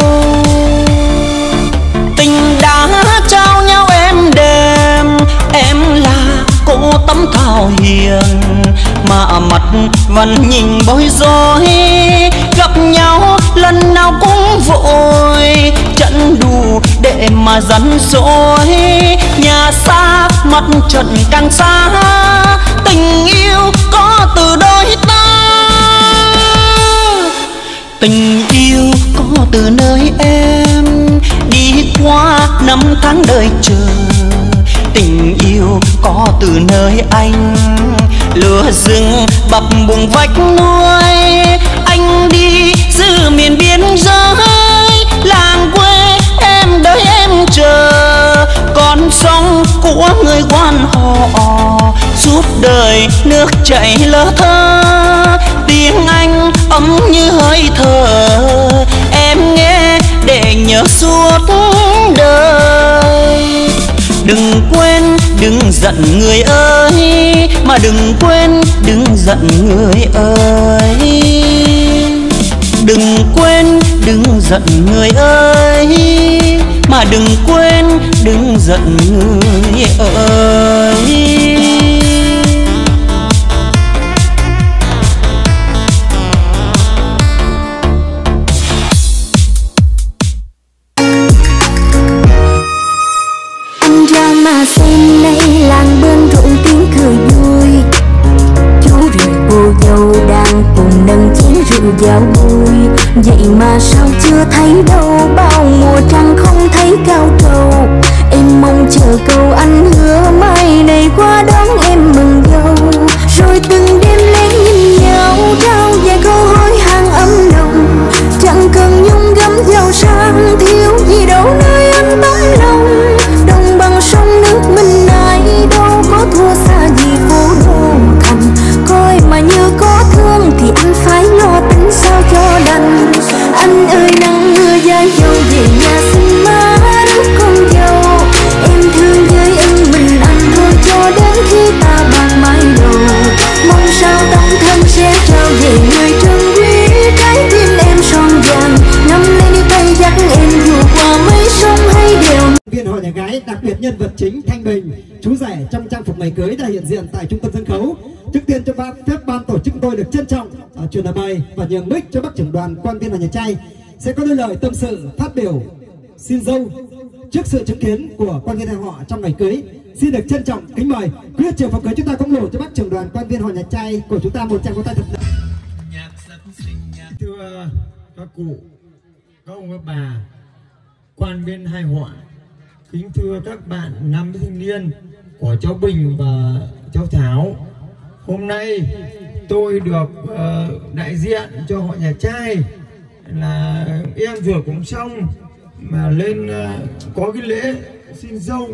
Tình đã trao nhau em đêm, em là cô tấm thảo hiền mà mặt vẫn nhìn bối rối. Gặp nhau lần nào cũng vội trận đủ để mà rắn rỗi. Nhà xa mặt trận càng xa, tình yêu có từ đôi ta. Tình yêu có từ nơi em đi qua năm tháng đời chờ. Tình yêu có từ nơi anh lửa rừng bập bùng vách núi. Anh đi giữ miền biên giới, làng quê em đợi em chờ. Con sông của người quan họ suốt đời nước chảy lơ thơ. Tiếng anh ấm như hơi thở em nghe để nhớ suốt đời. Đừng quên đừng giận người ơi, mà đừng quên đừng giận người ơi. Đừng quên đừng giận người ơi, mà đừng quên đừng giận người ơi. Anh ra mà xem nay làng bên rộn tiếng cười vui. Chú rể cô dâu đang cùng nâng chén rượu giao vui. Vậy mà sao chưa thấy đâu, bao mùa trăng không thấy cao trầu. Em mong chờ câu anh hứa mai này qua đón em mừng dâu. Rồi từng đêm lén nhìn nhau trao vài câu hỏi hàng ấm nồng. Chẳng cần nhung gấm giàu sang thiếu gì đâu nơi anh tấm lòng. Đồng bằng sông nước mình ai đâu có thua xa gì phố đô thành. Coi mà như có thương thì anh phải lo tính sao cho đành. Anh ơi nắng mưa dài dâu về nhà xin má rước con dâu. Em thương với em mình anh thôi cho đến khi ta bạc mái đầu. Mong sao tâm thân sẽ trao về người trân quý trái tim em son vàng. Ngắm lên đi tay dắt em dù qua mấy sông hay đèo. Viên họ nhà gái, đặc biệt nhân vật chính Thanh Bình, chú rể trong trang phục ngày cưới đã hiện diện tại trung tâm sân khấu. Trước tiên cho phép ban tổ chức tôi được trân trọng truyền lời mời và nhường mic cho bác trưởng đoàn quan viên họ nhà trai sẽ có đôi lời tâm sự phát biểu xin dâu trước sự chứng kiến của quan viên họ trong ngày cưới. Xin được trân trọng kính mời quý trường phòng cưới chúng ta cũng lộ cho bác trưởng đoàn quan viên họ nhà trai của chúng ta một tràng vỗ tay thật lớn. Thưa các cụ, các ông các bà, quan viên hai họ, kính thưa các bạn nam thanh niên của cháu Bình và cháu Thảo, hôm nay tôi được đại diện cho họ nhà trai là em vừa cũng xong mà lên có cái lễ xin dâu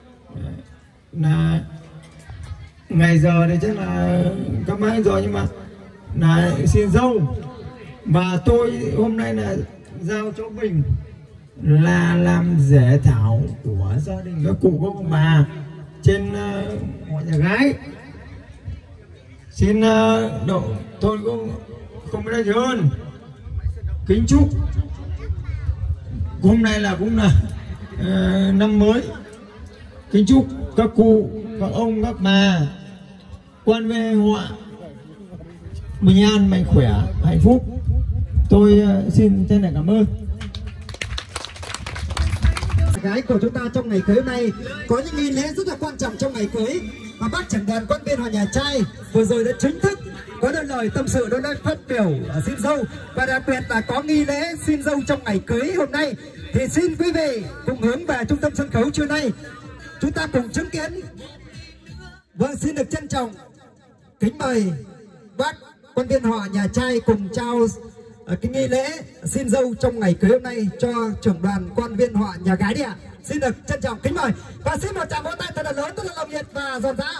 là ngày giờ thì chắc là các bác rồi, nhưng mà là xin dâu và tôi hôm nay là giao cho mình là làm rể thảo của gia đình các cụ các ông bà trên họ nhà gái. Xin độ tôi cũng không biết gì hơn kính chúc hôm nay là cũng là năm mới, kính chúc các cụ các ông các bà quan về họ bình an mạnh khỏe hạnh phúc. Tôi xin chân thành cảm ơn. Gái của chúng ta trong ngày cưới hôm nay có những nghi lễ rất là quan trọng trong ngày cưới mà bác trưởng đoàn quan viên họ nhà trai vừa rồi đã chính thức có đôi lời tâm sự, đôi lời phát biểu xin dâu, và đặc biệt là có nghi lễ xin dâu trong ngày cưới hôm nay. Thì xin quý vị cùng hướng về trung tâm sân khấu trưa nay, chúng ta cùng chứng kiến. Vâng, xin được trân trọng kính mời bác quan viên họ nhà trai cùng trao cái nghi lễ xin dâu trong ngày cưới hôm nay cho trưởng đoàn quan viên họ nhà gái đi ạ. Xin được trân trọng kính mời và xin một tràng vỗ tay thật là lớn, thật là nồng nhiệt và rộn rã.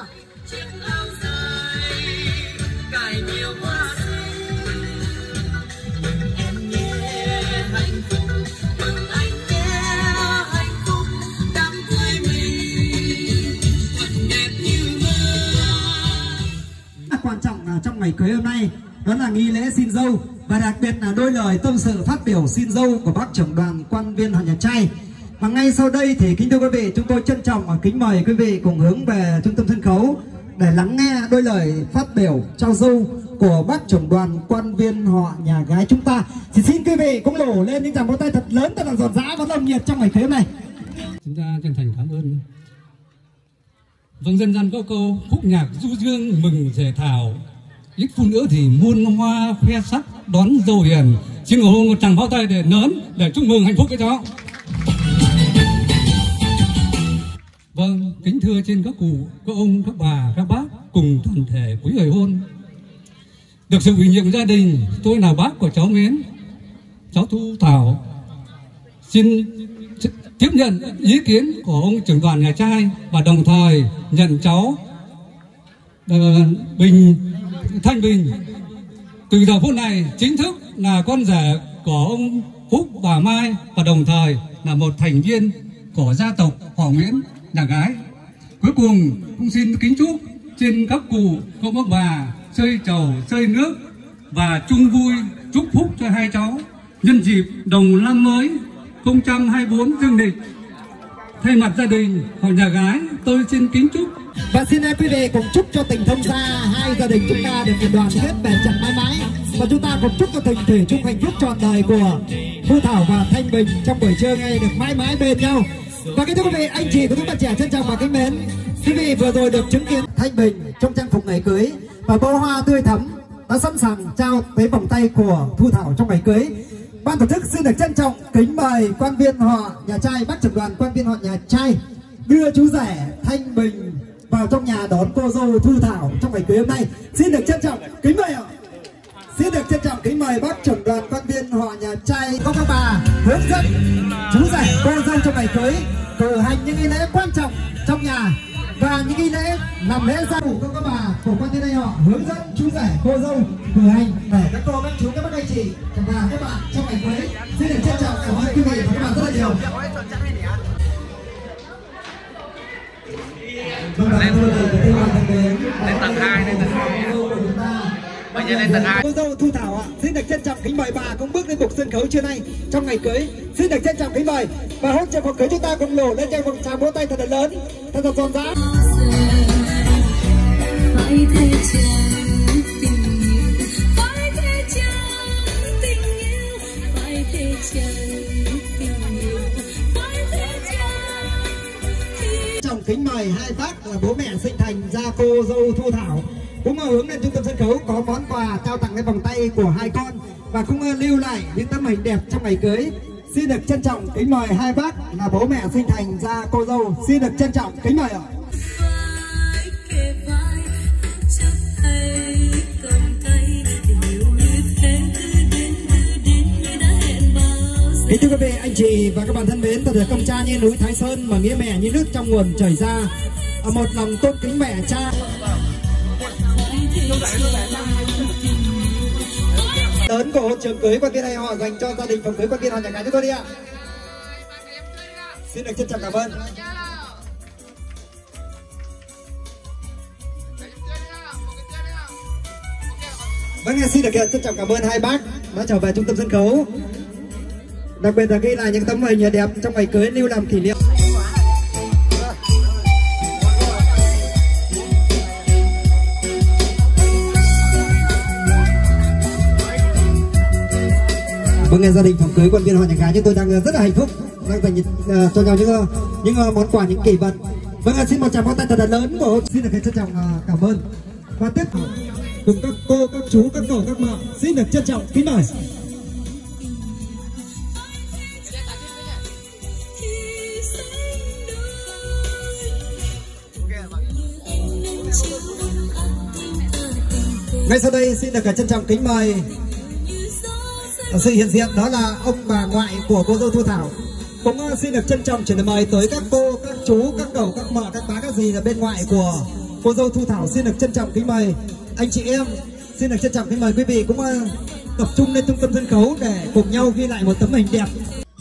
Quan trọng trong ngày cưới hôm nay đó là nghi lễ xin dâu và đặc biệt là đôi lời tâm sự phát biểu xin dâu của bác trưởng đoàn quan viên họ nhà trai. Và ngay sau đây thì kính thưa quý vị, chúng tôi trân trọng và kính mời quý vị cùng hướng về trung tâm sân khấu để lắng nghe đôi lời phát biểu trao dâu của bác trưởng đoàn quan viên họ nhà gái chúng ta. Thì xin quý vị cũng nổ lên những tràng vỗ tay thật lớn, thật là rộn rã và nồng nhiệt trong ngày cưới này. Chúng ta chân thành cảm ơn. Vâng, dân gian có câu khúc nhạc du dương mừng rể thảo, ít phút nữa thì muôn hoa khoe sắc đón dâu hiền. Xin ngồi hôn một tràng pháo tay để lớn để chúc mừng hạnh phúc cái cháu. Vâng, kính thưa trên các cụ, các ông, các bà, các bác cùng toàn thể quý người hôn. Được sự ủy nhiệm gia đình, tôi là bác của cháu mến, cháu Thu Thảo. Xin tiếp nhận ý kiến của ông trưởng đoàn nhà trai và đồng thời nhận cháu Thanh Bình từ giờ phút này chính thức là con rể của ông Phúc bà Mai và đồng thời là một thành viên của gia tộc họ Nguyễn nhà gái. Cuối cùng cũng xin kính chúc trên các cụ các ông bà xây trầu xây nước và chung vui chúc phúc cho hai cháu nhân dịp đầu năm mới 2024 dương lịch. Thay mặt gia đình họ nhà gái, tôi xin kính chúc và xin quý vị cùng chúc cho tình thông gia hai gia đình chúng ta được đoàn kết bền chặt mãi mãi, và chúng ta cùng chúc cho tình thủy chung hạnh phúc trọn đời của Thu Thảo và Thanh Bình trong buổi trưa ngày được mãi mãi bên nhau. Và kính thưa quý vị, anh chị của các bạn trẻ trân trọng và kính mến, quý vị vừa rồi được chứng kiến Thanh Bình trong trang phục ngày cưới và bó hoa tươi thắm đã sẵn sàng trao tới vòng tay của Thu Thảo trong ngày cưới. Ban tổ chức xin được trân trọng kính mời quan viên họ nhà trai, bác trưởng đoàn quan viên họ nhà trai đưa chú rể Thanh Bình vào trong nhà đón cô dâu Thu Thảo trong ngày cưới hôm nay. Xin được trân trọng kính mời ạ. Xin được trân trọng kính mời bác trưởng đoàn quan viên họ nhà trai có các bà hướng dẫn chú rể cô dâu trong ngày cưới cử hành những nghi lễ quan trọng trong nhà và những nghi lễ làm lễ gia của các bà của quan viên đây họ hướng dẫn chú rể cô dâu cử hành để các cô các chú các bác anh chị và các bạn trong ngày cưới. Xin được trân trọng cảm ơn quý vị và các bạn rất là nhiều. Lên tầng 2, lên tầng 2. Bây giờ lên tầng 2. Cô dâu Thu Thảo ạ, xin được trân trọng kính mời bà cũng bước lên bục sân khấu trưa nay trong ngày cưới. Xin được trân trọng kính mời và hôn trên phòng cưới chúng ta cùng nổ lên trên tràng vỗ tay thật là lớn, thật là rộn rã. Trọng kính mời hai bác là bố mẹ sinh thành ra cô dâu Thu Thảo cũng hướng lên trung tâm sân khấu có món quà trao tặng cái vòng tay của hai con và cũng lưu lại những tấm hình đẹp trong ngày cưới. Xin được trân trọng kính mời hai bác là bố mẹ sinh thành ra cô dâu. Xin được trân trọng kính mời ạ. chị và các bạn thân mến, thật là công cha như núi Thái Sơn mà nghĩa mẹ như nước trong nguồn chảy ra. Một lòng tôn kính mẹ cha. Lớn của hôn trường cưới quan viên hay họ dành cho gia đình phòng cưới quan viên họ nhà gái chúng tôi đi ạ. Xin được trân trọng cảm ơn. Vâng, xin được trân trọng cảm ơn hai bác đã trở về trung tâm sân khấu. Đặc biệt là ghi lại những tấm hình đẹp trong ngày cưới lưu làm kỷ niệm. Vâng, gia đình phòng cưới quan viên họ nhà gái chúng tôi đang rất là hạnh phúc, đang dành cho nhau những món quà, những kỷ vật. Vâng, xin một tràng pháo tay thật là lớn của xin được trân trọng cảm ơn. Và tiếp cùng các cô, các chú, các cậu, các mợ xin được trân trọng kính mời. Ngay sau đây xin được trân trọng kính mời sự hiện diện đó là ông bà ngoại của cô dâu Thu Thảo. Cũng xin được trân trọng chuyển mời tới các cô, các chú, các cậu, các mợ, các bác, các dì là bên ngoại của cô dâu Thu Thảo. Xin được trân trọng kính mời anh chị em. Xin được trân trọng kính mời quý vị cũng tập trung lên trung tâm sân khấu để cùng nhau ghi lại một tấm hình đẹp.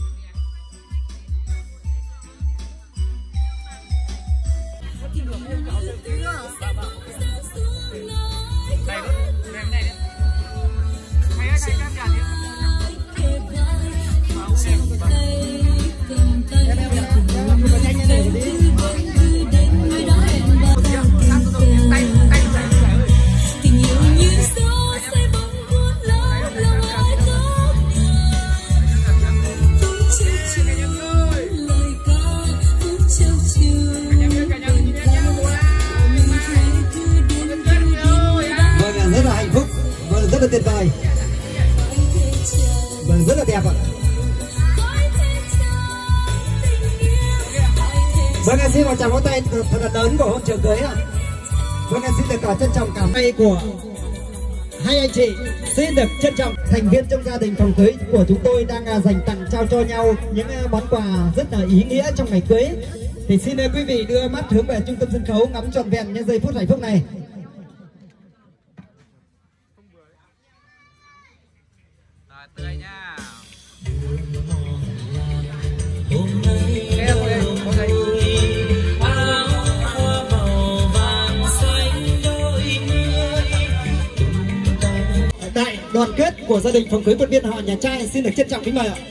Rất là tuyệt vời và rất là đẹp ạ. Vâng, em xin một tràng pháo tay thật là lớn của hôn trường cưới ạ. Vâng, em xin được trân trọng cảm ơn của hai anh chị. Xin được trân trọng thành viên trong gia đình phòng cưới của chúng tôi đang dành tặng trao cho nhau những món quà rất là ý nghĩa trong ngày cưới. Thì xin quý vị đưa mắt hướng về trung tâm sân khấu ngắm trọn vẹn những giây phút hạnh phúc này. Tươi nha. Đại đoàn kết của gia đình phòng cưới quan viên họ nhà trai xin được trân trọng kính mời ạ.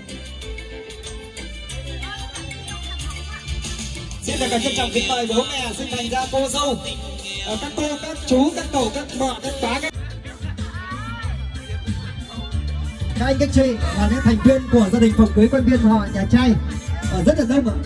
Xin được trân trọng kính mời bố mẹ sinh thành ra cô dâu, các cô, các chú, các cậu, các mợ, các bá, các anh, các chị là những thành viên của gia đình phòng cưới quan viên họ nhà trai rất là đông ạ.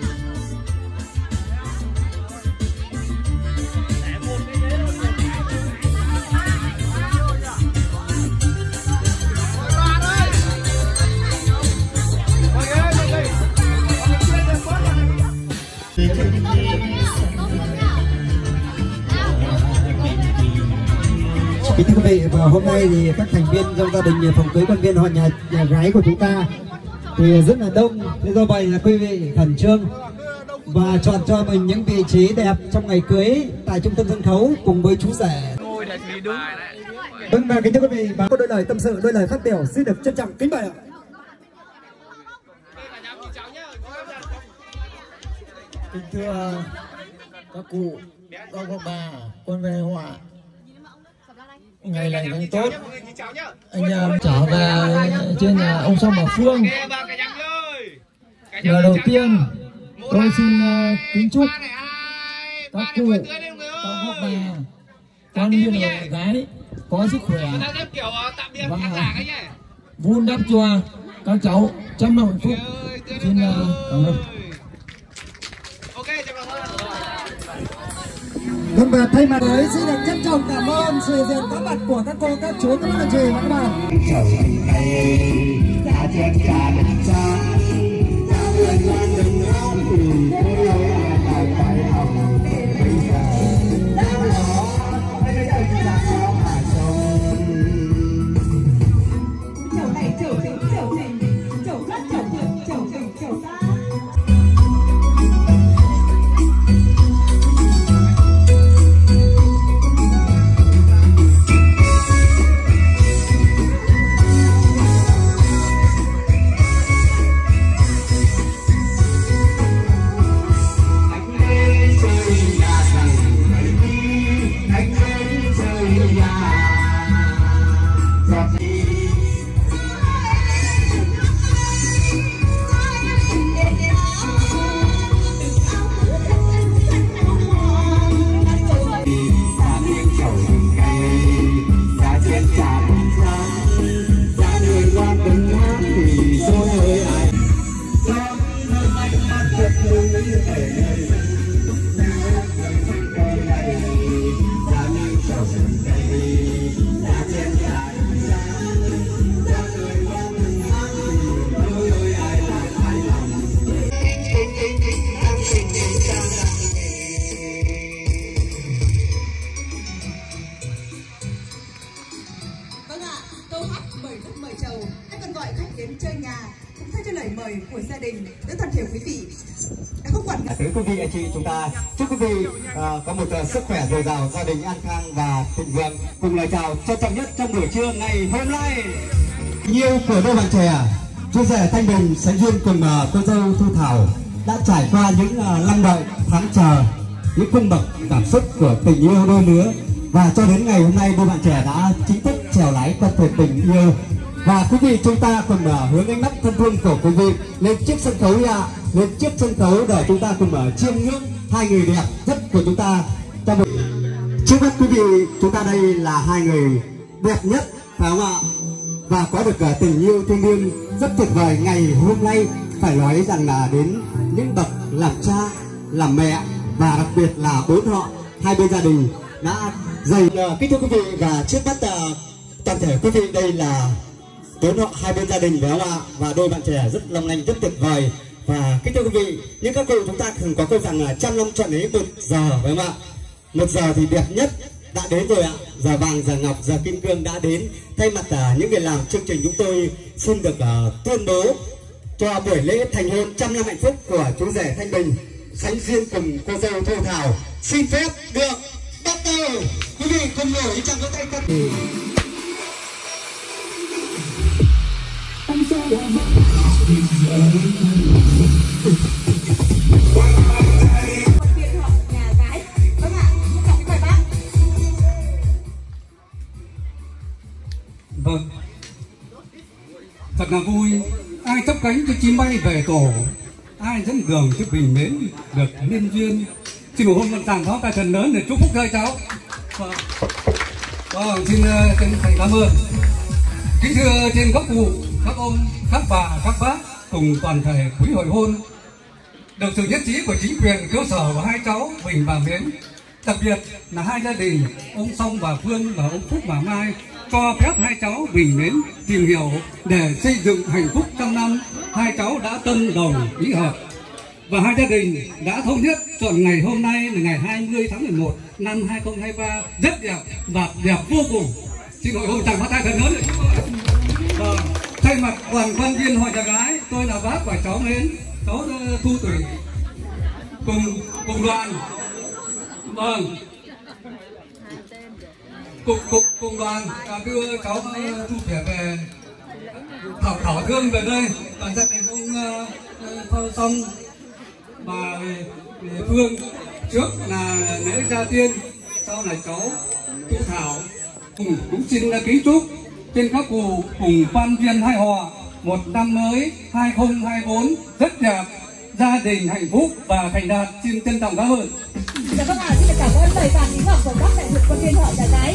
Kính thưa quý vị, và hôm nay thì các thành viên trong gia đình phòng cưới quan viên họ nhà gái của chúng ta thì rất là đông. Thế do vậy là quý vị khẩn trương và chọn cho mình những vị trí đẹp trong ngày cưới tại trung tâm sân khấu cùng với chú rể. Vâng, và kính thưa quý vị, và có đôi lời tâm sự, đôi lời phát biểu xin được trân trọng kính mời ạ. Kính thưa các cụ, các bà, con về họa, ngày này ngày tốt. Anh trở về trên nhà ông Song Bà Phương. Lời đầu tiên tôi xin kính chúc các cụ, các bà, con như là gái có sức khỏe và vun đắp cho các cháu trăm năm hạnh phúc. Xin cảm ơn. Vâng, và thay mặt đấy xin được trân trọng cảm ơn sự hiện diện có mặt của các cô, các chú, các anh chị và các bạn. Chầu này chầu chính, chầu thất, chầu thượng. gọi khách đến chơi nhà cũng thay cho lời mời của gia đình. Rất toàn thể quý vị đã không quản tới quý vị anh chị, chúng ta chúc quý vị có một sức khỏe dồi dào, gia đình an khang và thịnh vượng. Cùng lời chào trân trọng nhất trong buổi trưa ngày hôm nay. Nhiều của đôi bạn trẻ chú rể Thanh Bình, Sánh Duyên cùng cô dâu Thu Thảo đã trải qua những năm đợi tháng chờ, những cung bậc cảm xúc của tình yêu đôi lứa, và cho đến ngày hôm nay đôi bạn trẻ đã chính thức chèo lái con thuyền tình yêu. Và quý vị, chúng ta cùng hướng ánh mắt thân thương của quý vị lên chiếc sân khấu lên chiếc sân khấu để chúng ta cùng chiêm ngưỡng hai người đẹp nhất của chúng ta. Trước mắt quý vị, chúng ta đây là hai người đẹp nhất, phải không ạ? Và có được tình yêu thiêng liêng rất tuyệt vời ngày hôm nay. Phải nói rằng là đến những bậc làm cha, làm mẹ và đặc biệt là bốn họ hai bên gia đình đã dày. Kính thưa quý vị, và trước mắt toàn thể quý vị, đây là bốn họ hai bên gia đình, phải không ạ? Và đôi bạn trẻ rất long lanh, rất tuyệt vời. Và kính thưa quý vị, những các cụ chúng ta thường có câu rằng là trăm năm chọn lấy 1 giờ, phải không ạ? 1 giờ thì đẹp nhất đã đến rồi ạ. Giờ vàng, giờ ngọc, giờ kim cương đã đến. Thay mặt những người làm chương trình, chúng tôi xin được tuyên bố cho buổi lễ thành hôn 100 năm hạnh phúc của chú rể Thanh Bình, Sánh Duyên cùng cô dâu Thu Thảo xin phép được bắt đầu. Quý vị cùng nổi những tràng vỗ tay thật. Vâng, thật là vui. Ai thắp cánh cho chim bay về tổ, ai dẫn đường cho bình mến được liên duyên. Xin một hôn một tràng pháo tay thật lớn để chúc phúc cho cháu. Vâng, xin chân thành cảm ơn. Kính thưa trên các cụ, các ông, các bà, các bác cùng toàn thể quý hội hôn, được sự nhất trí của chính quyền cơ sở và hai cháu Bình và Mến, đặc biệt là hai gia đình ông Song và Phương và ông Phúc và Mai cho phép hai cháu Bình Mến tìm hiểu để xây dựng hạnh phúc trăm năm. Hai cháu đã tâm đồng ý hợp và hai gia đình đã thống nhất chọn ngày hôm nay là ngày 20 tháng 11 năm 2023 rất đẹp và đẹp vô cùng. Xin hội hôn chẳng phát tay thật lớn. Vâng, thay mặt đoàn quan viên hội nhà gái, tôi là bác và cháu Mến, cháu Thu Thủy cùng đoàn. Vâng, cùng đoàn đưa cháu Thu Thủy về Thảo Thương về đây, và gia đình ông Song và Phương trước là lễ gia tiên, sau là cháu Thu Thảo. Cũng xin kính chúc trên các cụ cùng quan viên hai họ một năm mới 2024 rất đẹp, gia đình hạnh phúc và thành đạt. Xin trân trọng cảm ơn. Dạ vâng ạ, xin cảm ơn lời phản ý ngọc của bác đại diện quan viên họ nhà gái.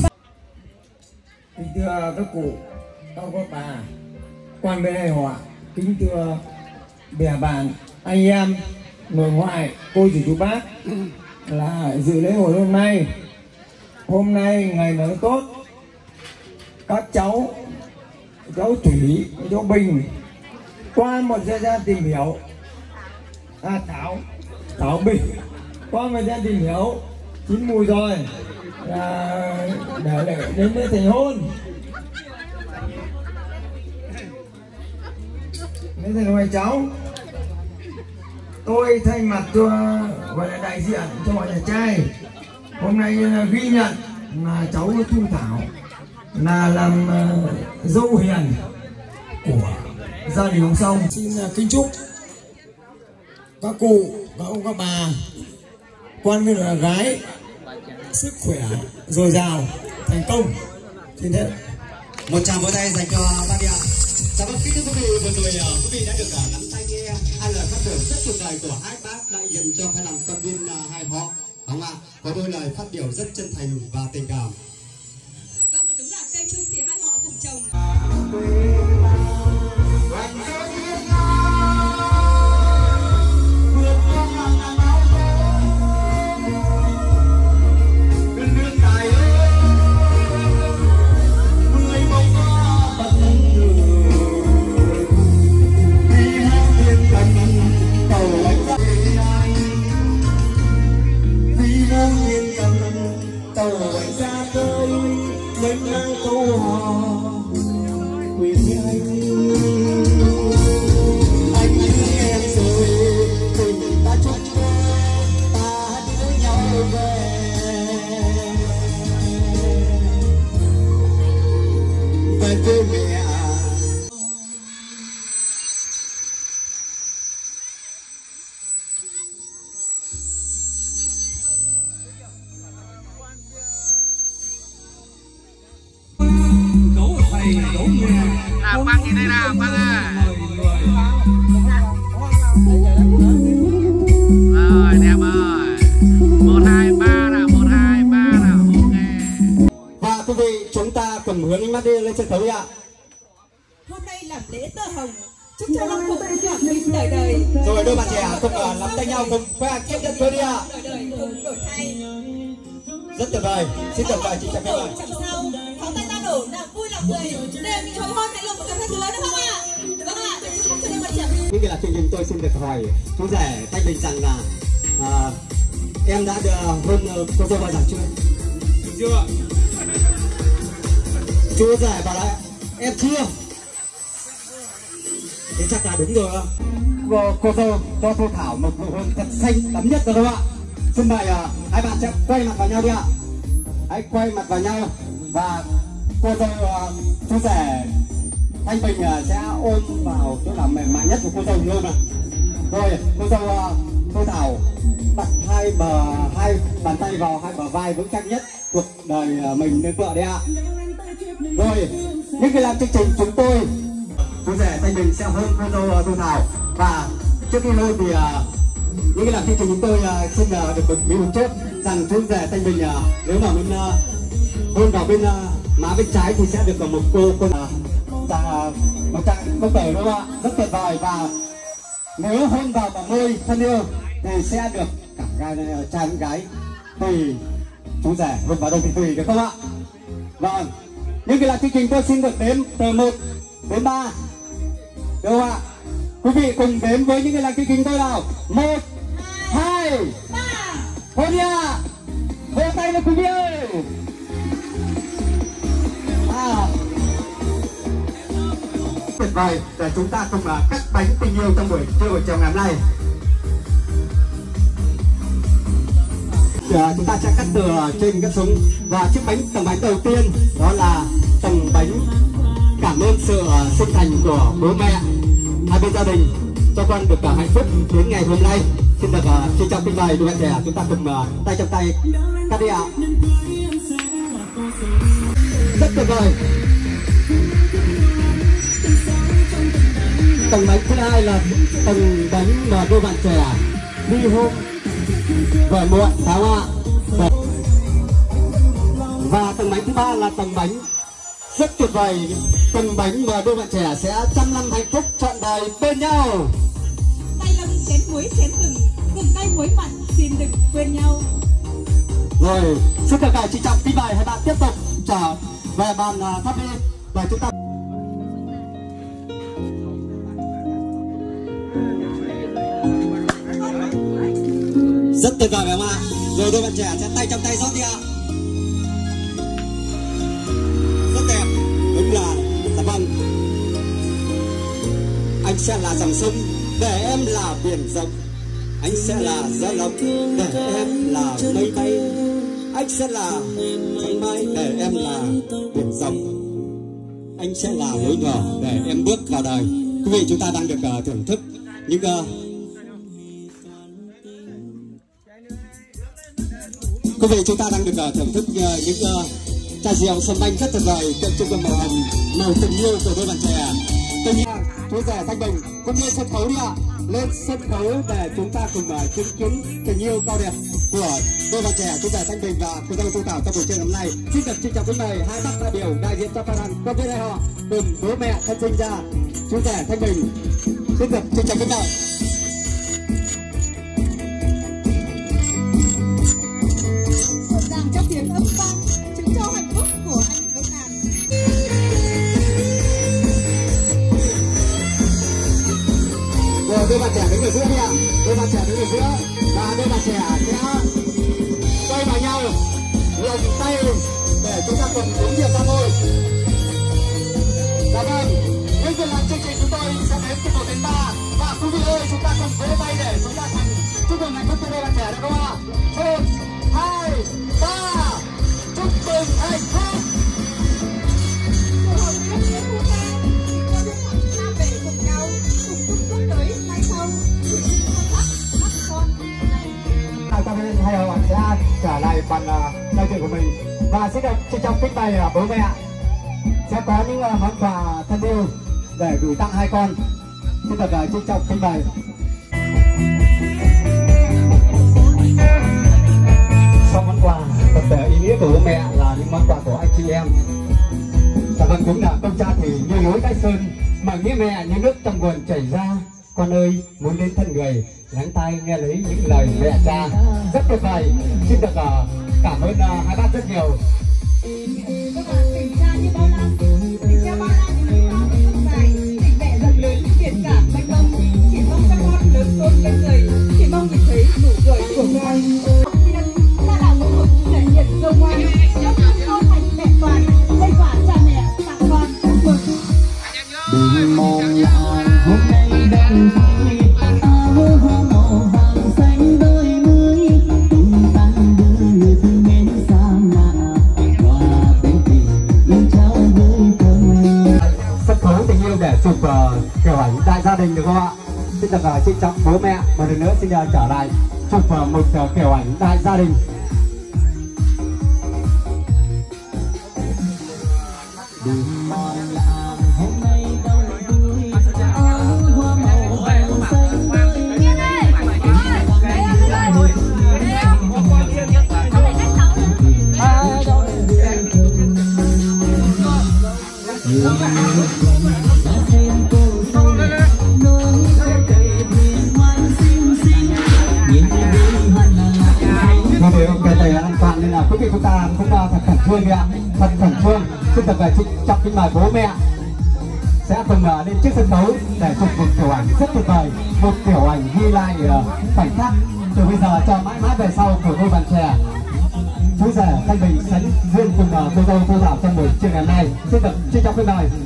Kính thưa các cụ, các bà, quan viên hai họ, kính thưa bè bạn, anh em, nội ngoại, cô chú bác là dự lễ hội hôm nay. Hôm nay ngày mới tốt, các cháu Thủy, cháu Bình qua một thời gian tìm hiểu, Thảo Bình qua một thời gian tìm hiểu chín mùi rồi là để đến với thành hôn. Nên thành hai cháu, tôi thay mặt cho gọi là đại diện cho họ nhà trai hôm nay ghi nhận là cháu Thu Thảo là làm dâu hiền của gia đình ông Song. Xin kính chúc các cụ, các ông, các bà, quan viên là gái sức khỏe dồi dào, thành công. Xin thế. Một tràng vỗ tay dành cho ba địa. Dạ vâng, kính thưa quý vị, vừa rồi quý vị đã được nắm tay nghe hai lời phát biểu rất tuyệt vời của hai bác đại diện cho hai làm quan viên hai họ, đúng không ạ? Có đôi lời phát biểu rất chân thành và tình cảm. Vâng, đúng là cây chung thì hai họ cùng trồng. quyền anh như em rồi tình ta chúc ta đưa nhau về với mẹ. Đỗ thầy đỗ người Nào băng gì đây nào băng à. Rồi đẹp ơi. 1 2 3 nào, 1 2 3 nào. Ok. Và quý vị, chúng ta cùng hướng ánh mắt đi lên sân khấu đi ạ. Hôm nay làm lễ tơ hồng, chúc cho Long Phụng hòa bình đời đời. Rồi đôi bạn trẻ cùng nắm tay nhau cùng khoe chiếc nhẫn cưới đi ạ. Đời đời cùng đổi thay. Rất tuyệt vời. Xin tuyệt vời chị Trà Minh ơi. Chẳng sao, pháo tay ta nổ là vui lòng người. Để mình hồi hôn hạnh lộc của hai đứa đúng không ạ? Vâng ạ, để chúc cho đôi bạn trẻ. Như là chương trình tôi xin được hỏi chú rể Thanh Bình rằng là em đã được hôn cô dâu bao giờ chưa? Chưa. Chú rể bảo là em chưa. Thì chắc là đúng rồi ạ. Cô dâu cho Thu Thảo một nụ hôn thật xanh đắm nhất rồi đúng không ạ? Xin mời hai bạn sẽ quay mặt vào nhau đi ạ. Hãy quay mặt vào nhau và cô dâu chú rể Thanh Bình sẽ ôm vào chỗ nào mềm mại nhất của cô dâu luôn mà. Rồi cô dâu Thu Thảo đặt hai bàn tay vào hai bờ vai vững chắc nhất cuộc đời mình nên vợ đấy ạ. Rồi những cái làm chương trình chúng tôi chú rể Thanh Bình sẽ hôn cô dâu Thu Thảo. Và trước khi hôn thì những cái làm chương trình chúng tôi xin được một bí mật trước rằng chú rể Thanh Bình nếu mà muốn hôn vào bên má bên trái thì sẽ được một cô một trang công tử đúng không ạ? Rất tuyệt vời. Và nếu hôn vào môi thân yêu thì sẽ được cả trai lẫn gái tùy chú rể hôn vào đâu thì tùy được không ạ? Vâng, những cái làm chương trình tôi xin được đếm từ 1 đến 3 được không ạ? Quý vị cùng đếm với những cái làm chương trình tôi nào. 1 2 3 hôn đi ạ. Vỗ tay lên quý vị ơi. Tuyệt vời để chúng ta cùng cắt bánh tình yêu trong buổi chiều ngày hôm nay. Chúng ta sẽ cắt từ trên cắt xuống. Và chiếc tầng bánh đầu tiên đó là tầng bánh cảm ơn sự sinh thành của bố mẹ hai bên gia đình cho con được hạnh phúc đến ngày hôm nay. Xin được trân trọng kính mời đôi bạn trẻ chúng ta cùng tay trong tay cắt đi ạ. Rất tuyệt vời. Tầng bánh thứ hai là tầng bánh mà đôi bạn trẻ ly hôn về muộn phải không ạ? Và tầng bánh thứ ba là tầng bánh rất tuyệt vời, tầng bánh mà đôi bạn trẻ sẽ trăm năm hạnh phúc trọn đời bên nhau. Tay lông chén muối chén gừng, gừng tay muối mặn xin đừng quên nhau. Rồi xin được trân trọng kính mời hai bạn tiếp tục trở về bàn thắp hương và chúng ta rất tuyệt vời phải không ạ? Rồi đôi bạn trẻ sẽ tay trong tay rót đi ạ. Rất đẹp, đúng là dạ vâng. Anh sẽ là dòng sông để em là biển rộng, anh sẽ là gió lốc để em là mây bay, anh sẽ là sông mai để em là biển rộng, anh sẽ là lối nhỏ để em bước vào đời. Quý vị, chúng ta đang được thưởng thức những quý vị chúng ta đang được thưởng thức những chai rượu sâm banh rất tuyệt vời tượng trưng cho màu tình yêu của đôi bạn trẻ. Tình yêu chú rể Thanh Bình cũng lên sân khấu đi ạ. Lên sân khấu để chúng ta cùng chứng kiến tình yêu cao đẹp của đôi bạn trẻ chú rể Thanh Bình và cô dâu Thu Thảo trong buổi trưa hôm nay. Xin được trân trọng kính mời hai bác đại biểu đại diện cho Phan Hàn công viên đại họ cùng bố mẹ thân sinh ra chú rể Thanh Bình. Xin được trân trọng kính mời. Trong tiếng âm vang chứng cho hạnh phúc của anh với nàng. Rồi đôi bạn trẻ đứng ở giữa đi ạ. Đôi bạn trẻ đứng ở giữa và đôi bạn trẻ sẽ quay vào nhau lồng tay để chúng ta cùng uống rượu ra thôi. Dạ vâng. tiên là chương trình chúng tôi sẽ đến từ 1 đến 3 và quý vị ơi, chúng ta cùng vỗ tay để chúng ta cùng chúc mừng hạnh phúc cho đôi bạn trẻ được không ạ? 1, 2, 3, chúc mừng hạnh phúc. Các bên hay họ sẽ trả lại bằng câu chuyện của mình và sẽ được trân trọng kính bày bố mẹ sẽ có những món quà thân yêu để gửi tặng hai con. Xin được trân trọng kính bày. Sau món quà thật ý nghĩa của bố mẹ là những món quà của anh chị em. Và vâng, đúng là công cha thì như núi Cái Sơn, mà nghĩa mẹ như nước trong nguồn chảy ra. Con ơi, muốn đến thân người, lắng tai nghe lấy những lời mẹ cha. Rất tuyệt vời. Xin được cảm ơn hai bác rất nhiều. Các bạn tình cha như bao la, tình cha bao la như nước non sông dài, tình mẹ rộng lớn như biển cả mênh mông. Chỉ mong các con lớn tốt bên người, chỉ mong nhìn thấy nụ cười của con. Ta là một cuộc thể hiện sâu ngoan, cho con thành mẹ toàn, đây quả cha mẹ tặng con chúc mừng. Đừng mong là hôm nay đang vui, áo hoa màu vàng xanh tươi mới, tung tăng đưa người thương mến xa lạ, qua bên tình yêu trao với thân. Sân khấu tình yêu để chụp kiểu ảnh đại gia đình được không ạ? Xin được trân trọng bố mẹ một lần nữa xin trở lại chụp một kiểu ảnh đại gia đình. Đừng mong là hôm nay đâu vui, áo hoa màu vàng xanh tươi nên là quý vị chúng ta cũng thật khẩn trương đi ạ, thật khẩn trương. Xin được trân trọng kính mời bố mẹ sẽ cùng lên chiếc sân khấu để chụp một kiểu ảnh rất tuyệt vời, một kiểu ảnh ghi lại khoảnh khắc từ bây giờ cho mãi mãi về sau của đôi bạn trẻ chú rể Thanh Bình sánh duyên cùng cô dâu cô Thảo trong buổi chiều ngày hôm nay. Xin được trân trọng kính mời.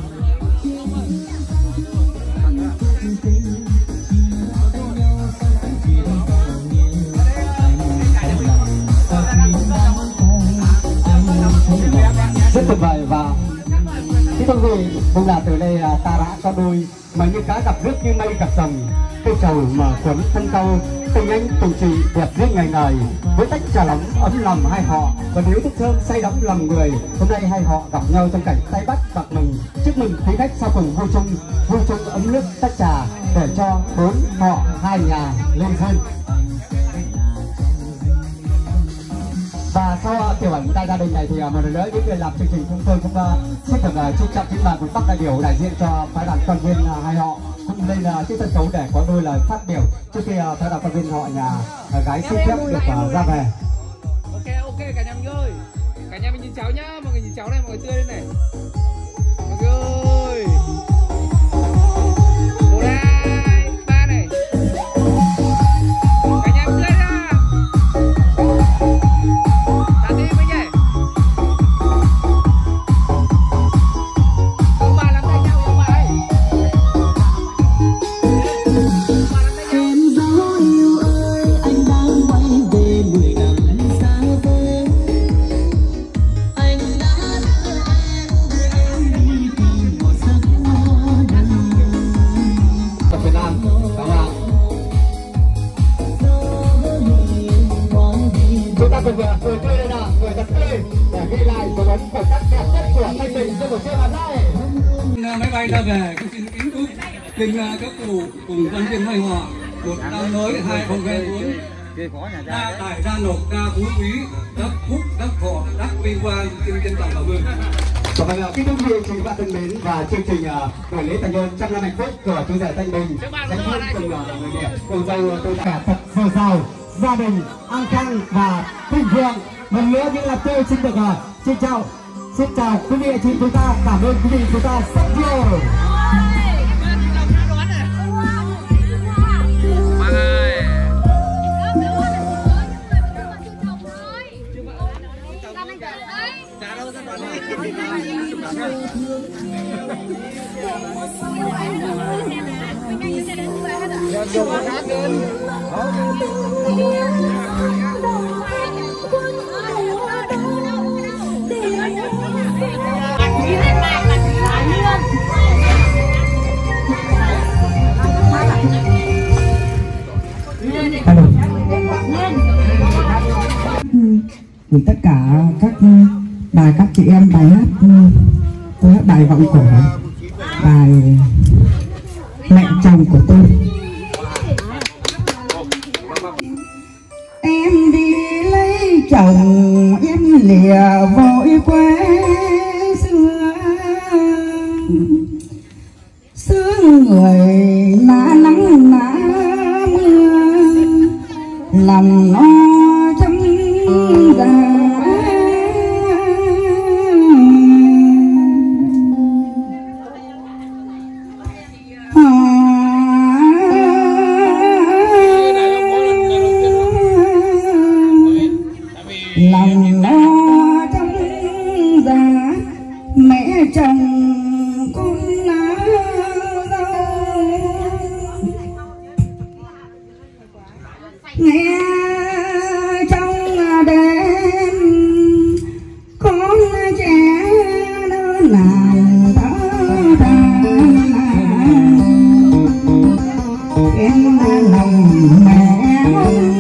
Rất tuyệt vời và cái thông gì cũng là từ đây ta đã có đôi mà như cá gặp nước như mây gặp dòng, cây trầu mà quấn thân câu tình anh tình chị đẹp riêng ngày ngày với tách trà nóng ấm lòng hai họ và nếu thức thơm say đắm lòng người. Hôm nay hai họ gặp nhau trong cảnh tay bắt bạc mình, chúc mừng quý khách sau cùng vui chung ấm nước tách trà để cho bốn họ hai nhà lên duyên. Và sau tiểu ảnh đại gia đình này thì một lần nữa những người làm chương trình chúng tôi cũng xin được trân trọng kính mời một các đại biểu đại diện cho phái đoàn quan viên hai họ cũng lên chiếc sân khấu để có đôi lời phát biểu trước khi phái đoàn quan viên họ nhà gái xin phép được ra về. Ok cả nhà mình ơi, cả nhà mình nhìn cháu nhá, mọi người nhìn cháu này, mọi người tươi lên này, mọi người ơi. 1, 2, 3 này, cả nhà mình tươi ra. Máy bay ra về cũng xin kính chúc kinh các cụ cùng quan viên hai họ một năm mới 2024 đa tài gia lộc đa phú quý đắc phúc đắc thọ đắc vinh quang trên toàn cầu vương. Kính thưa quý vị, chúng ta thân mến và chương trình buổi lễ thành nhân trăm năm hạnh phúc của chú rể Thanh Bình sẽ luôn cùng người đẹp cùng dâu tôi cả thật dồi dào gia đình an khang và thịnh vượng. Một nữa những là tôi xin được xin chào quý vị chị chúng ta, cảm ơn quý vị chúng ta rất nhiều. Gửi tất cả các bài các chị em bài hát, tôi hát bài vọng cổ, bài mẹ chồng của tôi. Em đi lấy chồng em lìa vội quê xưa, xưa người ná nắng ná mưa, lòng nó trong già. Lòng nó trong già mẹ chồng con lá rau, nghe trong đêm con trẻ nó nàng đó em lòng mẹ ôm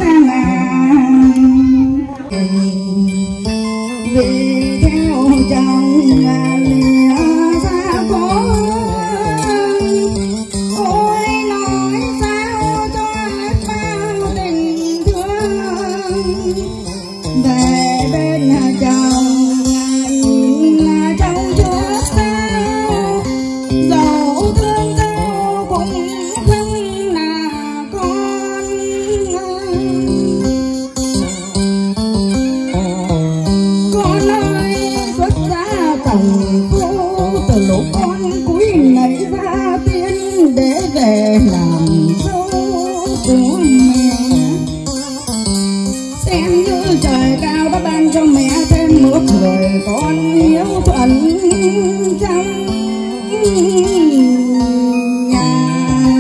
vì theo chồng lìa xa phố, ôi nói sao cho hết bao tình thương về bên chồng là trong chúa sao, dẫu thương sao cũng thân là con. Con ơi xuất ra chồng phu từ lúc con cúi nảy ra tiên để về làm dâu của mẹ, xem như trời cao đã ban cho mẹ thêm một người con hiếu thuận trong nhà,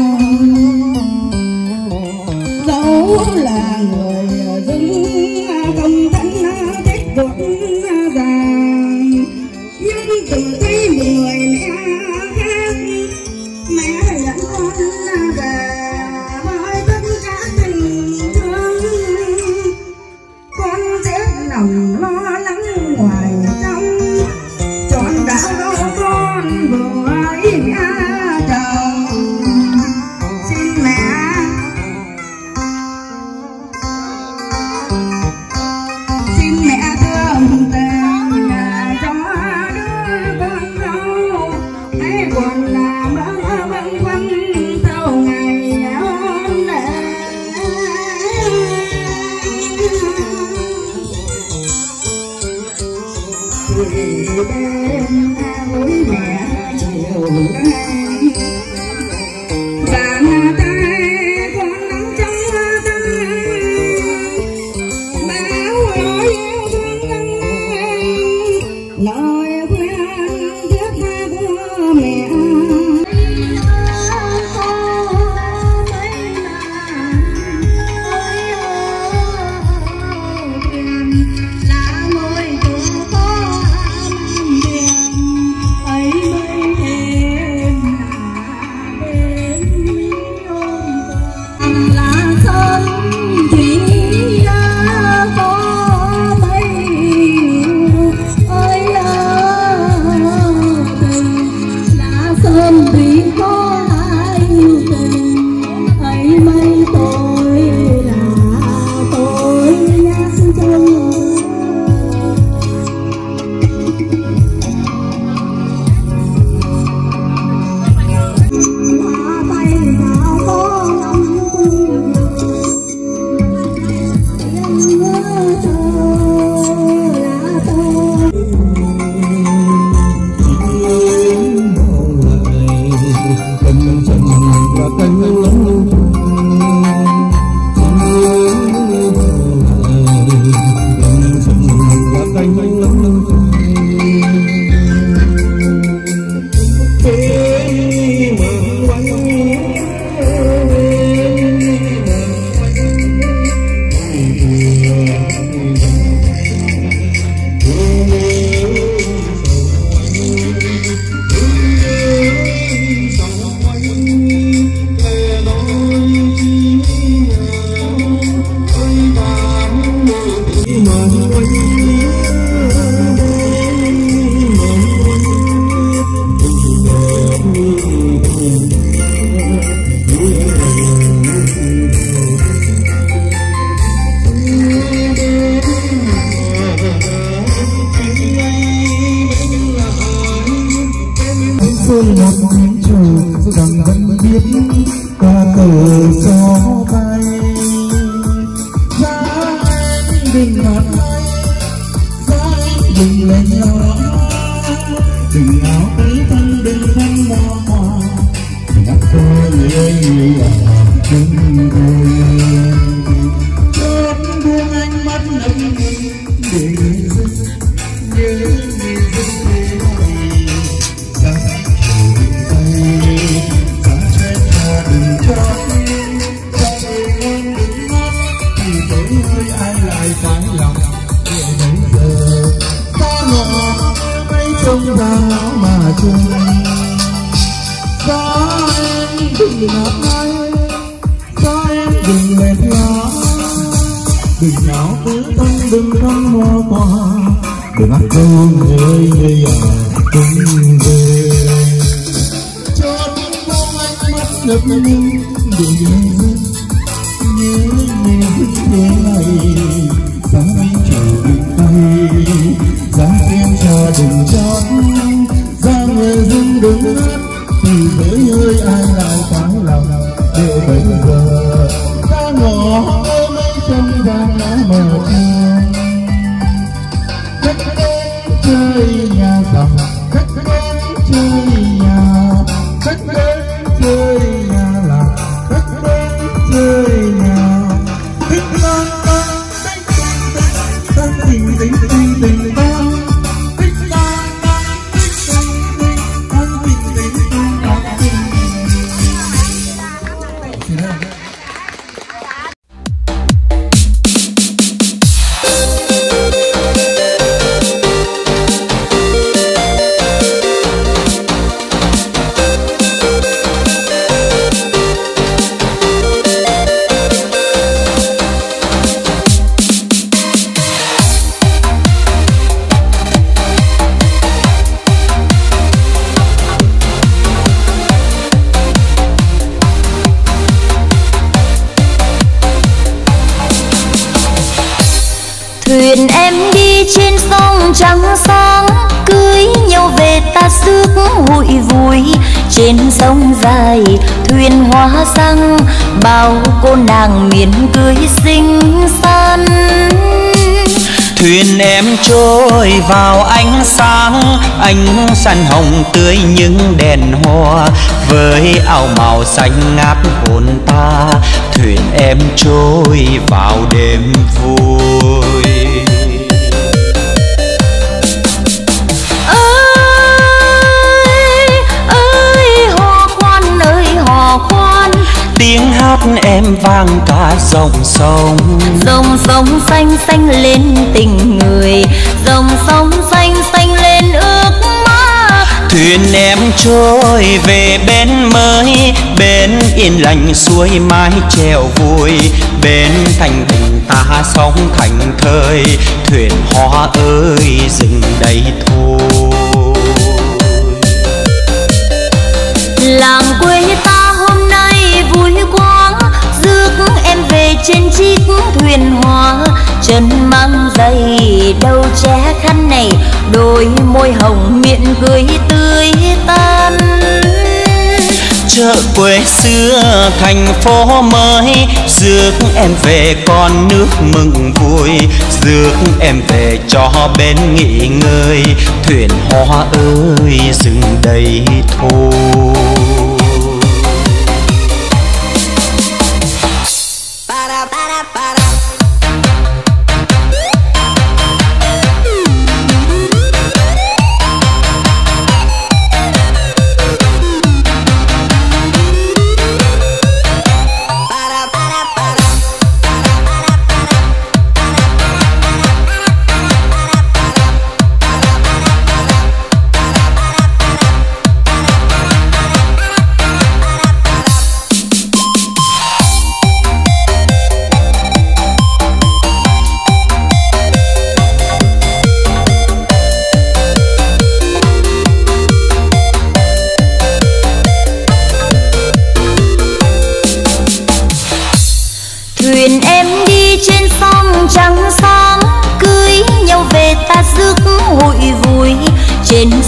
dẫu là người dưng công thân thích ruột dài, nhưng từng thấy người mẹ khác mẹ dẫn con về với tất cả tình thương, con sẽ lòng lo lắng ngoài trong trọn đã lo con vừa ý mẹ chồng. Xin mẹ thương tình cho đứa con dâu, hãy buồn làm bâng khuâng sau ngày hôn lễ. Thủy bên với mẹ chiều nay, bàn tay con nắm trong tay, bao lo yêu thương lời khuyên thiết tha của mẹ. Là ngôi chùa có âm điện ấy mới thêm là bên ôm là sớm thì có mấy ơi tình là tôi một miếng trầu rằng vẫn biết qua cờ gió bay. Giá em đừng hát hay, giá em đừng lên nhỏ, đừng áo tới thân đừng khăn mò mò, ngắt tôi người đừng rồi chót buông ánh mắt nồng nhìn để người dưng nhớ người dưng thế này. Giá trời tay giá chết cho đừng chót cho người ngon đừng ngót thì tới nơi ai lại phải lòng để bây giờ ta ngỏ mấy trông ra áo mà chung. Gió em đừng ngáp ngay, gió em đừng mệt nhó, đừng nào cứ thân đừng khăn hoa qua, đừng ác câu người người đừng về. Cho những bóng ánh mắt ngập ngừng đừng nhớ thế này. Dáng anh chờ đừng tay, dáng em cho đừng chót, dáng người dưng đừng ngất thì với ơi ai lại phải lòng để bây giờ ta ngỏ mấy trong vàng lá mờ trăng. Khách đến chơi nhà dòng, khách đến chơi nhà, khách đến chơi nhà là khách đến chơi nhà. Thích lan tan tan tình tình tình tình tan, thích lan tan tan tình tình tình tan tình. Thuyền em đi trên sông trắng sáng, cưới nhau về ta rước hụi vui. Trên sông dài thuyền hoa răng, bao cô nàng miền cưới xinh xắn. Thuyền em trôi vào ánh sáng hồng tươi những đèn hoa, với áo màu xanh ngát hồn ta. Thuyền em trôi vào đêm vui. Hò khoan tiếng hát em vang cả dòng sông. Dòng sông xanh xanh lên tình người, dòng sông xanh xanh lên ước mơ. Thuyền em trôi về bến mới, bến yên lành suối mái chèo vui. Bến thành bình ta sống thành thơi, thuyền hoa ơi dừng đây thôi. Làng quê ta hôm nay vui quá, rước em về trên chiếc thuyền hoa. Chân mang giày đầu che khăn này, đôi môi hồng miệng cười tươi tắn. Chợ quê xưa thành phố mới, rước em về con nước mừng vui. Rước em về cho bên nghỉ ngơi, thuyền hoa ơi dừng đây thôi.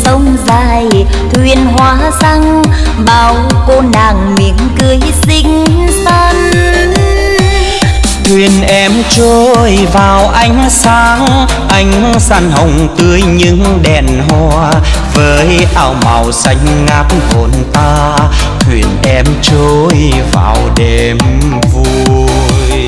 sông dài thuyền hoa răng, bao cô nàng miệng cười xinh xắn. Thuyền em trôi vào ánh san hồng tươi những đèn hoa, với áo màu xanh ngát hồn ta. Thuyền em trôi vào đêm vui.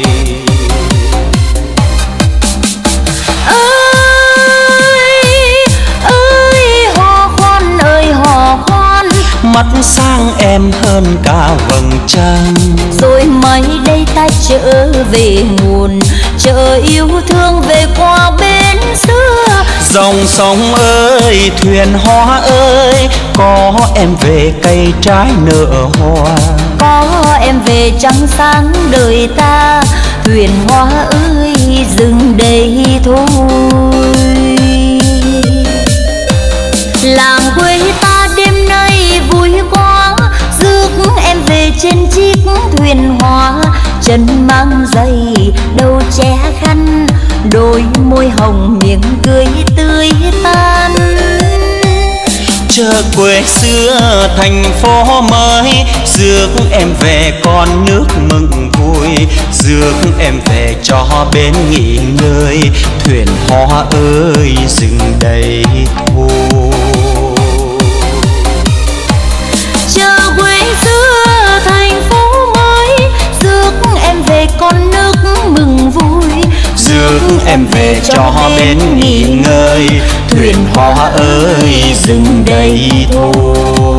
Ơi hò khoan, ơi hò khoan, mắt sang em hơn cả vầng trăng. rồi mai đây ta trở về nguồn, chợ yêu thương về qua bên xưa. Dòng sông ơi, thuyền hoa ơi, có em về cây trái nở hoa. Có em về trăng sáng đời ta, thuyền hoa ơi dừng đây thôi. Làng quê ta đêm nay vui quá, rước em về trên chiếc thuyền hoa. Chân mang giày đầu che khăn, đôi môi hồng miệng cười tươi tắn. Chợ quê xưa thành phố mới, rước em về con nước mừng vui. Rước em về cho bên nghỉ ngơi, thuyền hoa ơi dừng đây thôi. Chợ quê xưa thành phố mới, rước em về con nước mừng vui. Rước em về cho bên nghỉ ngơi, thuyền hoa ơi dừng đây thôi.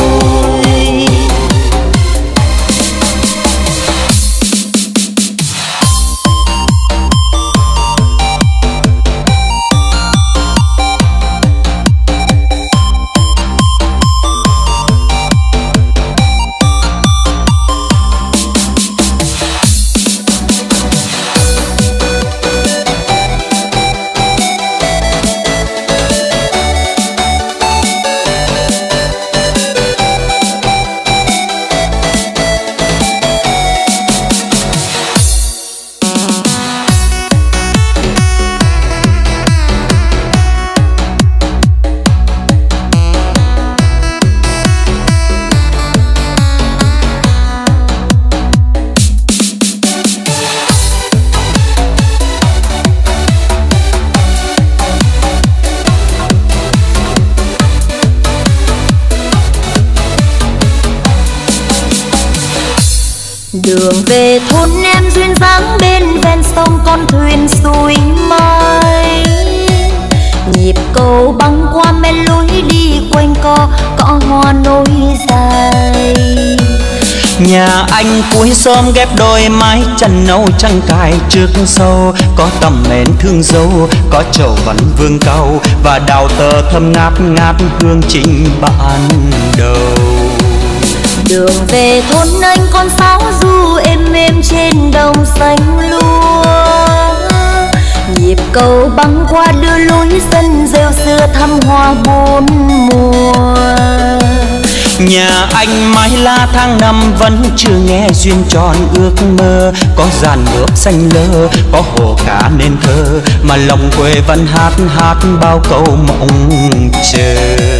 Đường về thôn em duyên dáng, bên ven sông con thuyền xuôi mai. Nhịp cầu băng qua men lối đi quanh co, cỏ hoa nối dài. Nhà anh cuối xóm ghép đôi mái chăn nâu trăng cài trước sâu. Có tầm mến thương dâu, có trầu vẫn vương cau, và đào tơ thơm ngát ngát hương trình ban đầu. Đường về thôn anh con sáo du êm êm trên đồng xanh lúa. Nhịp cầu băng qua đưa lối dân rêu xưa thăm hoa bốn mùa. Nhà anh mái lá tháng năm vẫn chưa nghe duyên tròn ước mơ. Có giàn nước xanh lơ, có hồ cá nên thơ, mà lòng quê vẫn hát hát bao câu mộng chờ.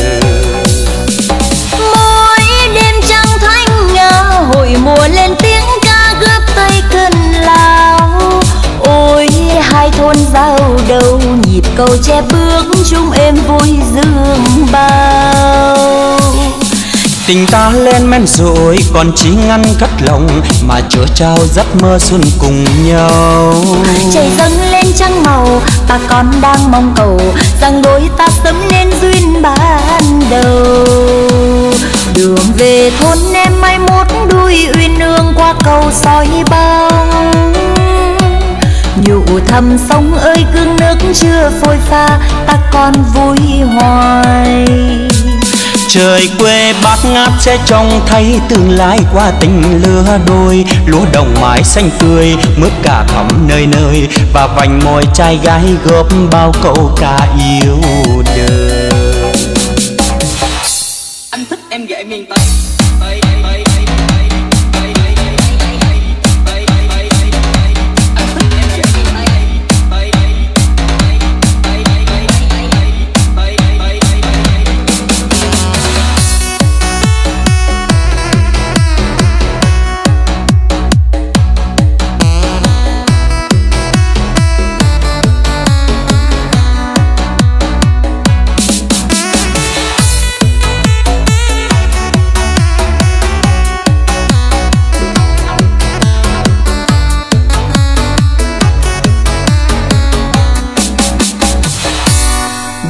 Hội mùa lên tiếng ca góp tay cân lao. Ôi hai thôn giao đầu, nhịp cầu che bước chung êm vui dương bao. Tình ta lên men rồi còn chỉ ngăn cất lòng, mà chứa trao giấc mơ xuân cùng nhau. Trời dâng lên trăng màu, ta còn đang mong cầu rằng đôi ta sớm nên duyên ban đầu. Đường về thôn em mai mốt đuôi uyên ương qua cầu soi bóng. Nhủ thầm sông ơi cương nước chưa phôi pha, ta còn vui hoài. Trời quê bát ngát sẽ trông thấy tương lai qua tình lứa đôi. Lúa đồng mái xanh tươi mướt cả thắm nơi nơi, và vành môi trai gái góp bao câu ca yêu đời. Anh thích em ghệ miền Tây.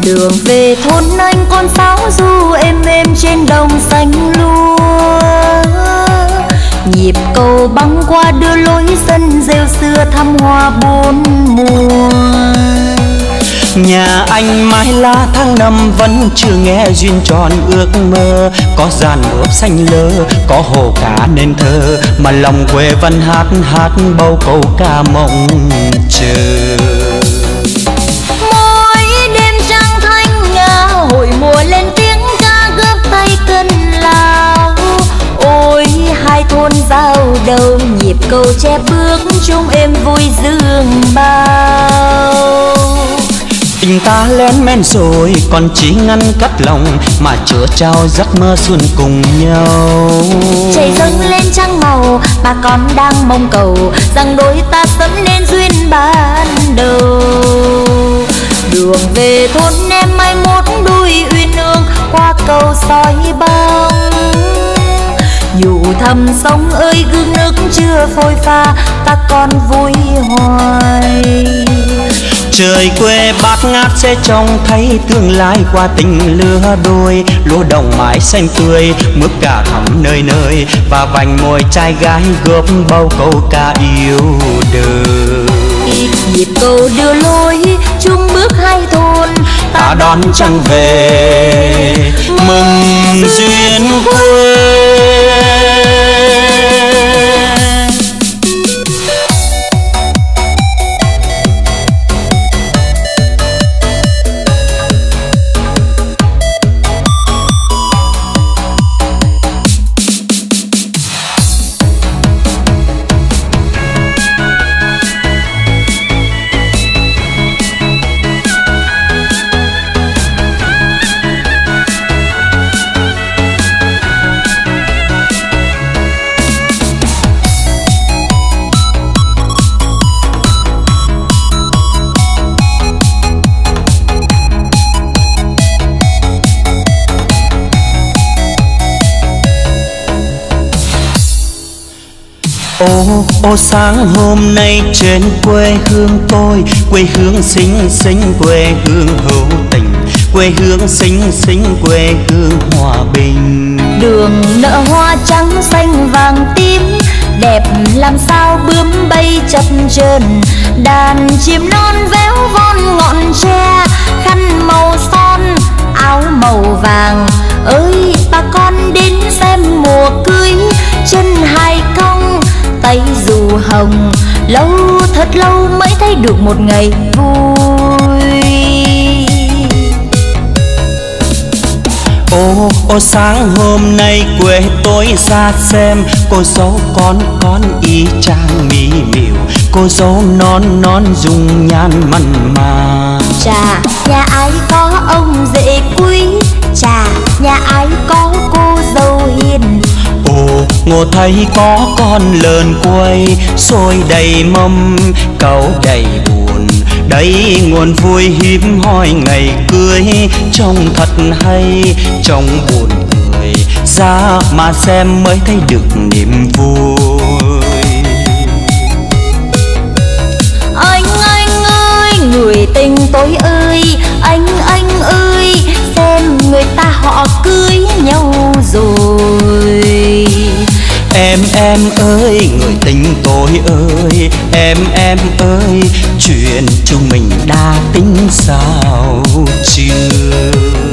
Đường về thôn anh con sáo ru êm êm trên đồng xanh lúa, nhịp cầu băng qua đưa lối dân rêu xưa thăm hoa bốn mùa. Nhà anh mái lá tháng năm vẫn chưa nghe duyên tròn ước mơ, có giàn ướp xanh lơ, có hồ cá nên thơ, mà lòng quê vẫn hát hát bầu câu ca mộng chờ. Mỗi đêm trăng thanh nga hồi mùa lên tiếng ca góp tay cân lao, ôi hai thôn giao đầu nhịp cầu che bước chung êm vui dương bao. Tình ta lén men rồi còn chỉ ngăn cắt lòng, mà chứa trao giấc mơ xuân cùng nhau. Trời dâng lên trăng màu, bà con đang mong cầu rằng đôi ta sớm nên duyên ban đầu. Đường về thôn em mai mốt đuôi uyên ương qua cầu soi bóng. Nhủ thầm sông ơi gương nước chưa phôi pha, ta còn vui hoài. Trời quê bát ngát sẽ trông thấy tương lai qua tình lứa đôi. Lúa đồng mái xanh tươi mướp cả thắm nơi nơi, và vành môi trai gái góp bao câu ca yêu đời. Nhịp cầu đưa lối chung bước hai thôn, ta đón trăng về mừng duyên quê. Ô sáng hôm nay trên quê hương tôi, quê hương xinh xinh, quê hương hữu tình, quê hương xinh xinh, quê hương hòa bình. Đường nở hoa trắng xanh vàng tím, đẹp làm sao bướm bay chập chờn. Đàn chim non véo von ngọn tre, khăn màu son áo màu vàng. Ơi bà con đến xem mùa cưới, chân hai cong tay dù hồng. Lâu thật lâu mới thấy được một ngày vui. Ô sáng hôm nay quê tôi ra xem, cô dâu con y chang mỹ miều, cô dâu non dung nhan mặn mà. Chà nhà ai có ông rể quý, chà nhà ai có cô dâu hiền. Ngô thấy có con lợn quay, xôi đầy mâm cau đầy buồn. Đấy nguồn vui hiếm hoi ngày cưới, trông thật hay trông buồn cười, ra mà xem mới thấy được niềm vui. Anh ơi người tình tôi ơi, anh ơi xem người ta họ cưới nhau rồi. Em ơi người tình tôi ơi, em ơi chuyện chúng mình đã tính sao chưa?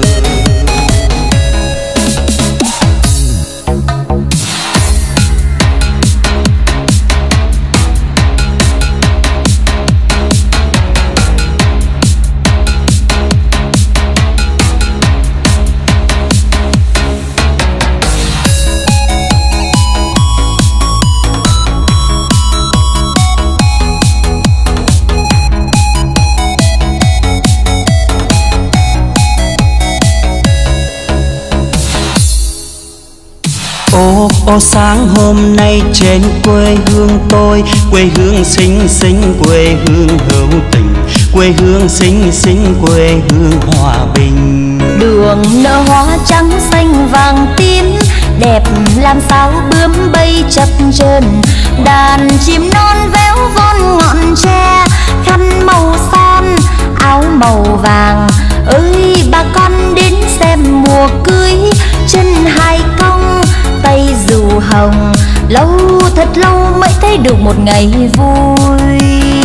Ô sáng hôm nay trên quê hương tôi, quê hương xinh xinh, quê hương hữu tình, quê hương xinh xinh, quê hương hòa bình. Đường nở hoa trắng xanh vàng tím, đẹp làm sao bướm bay chập chờn. Đàn chim non véo von ngọn tre, khăn màu son áo màu vàng. ơi bà con đến xem mùa cưới, chân hai cong tay dù hồng, lâu thật lâu mới thấy được một ngày vui.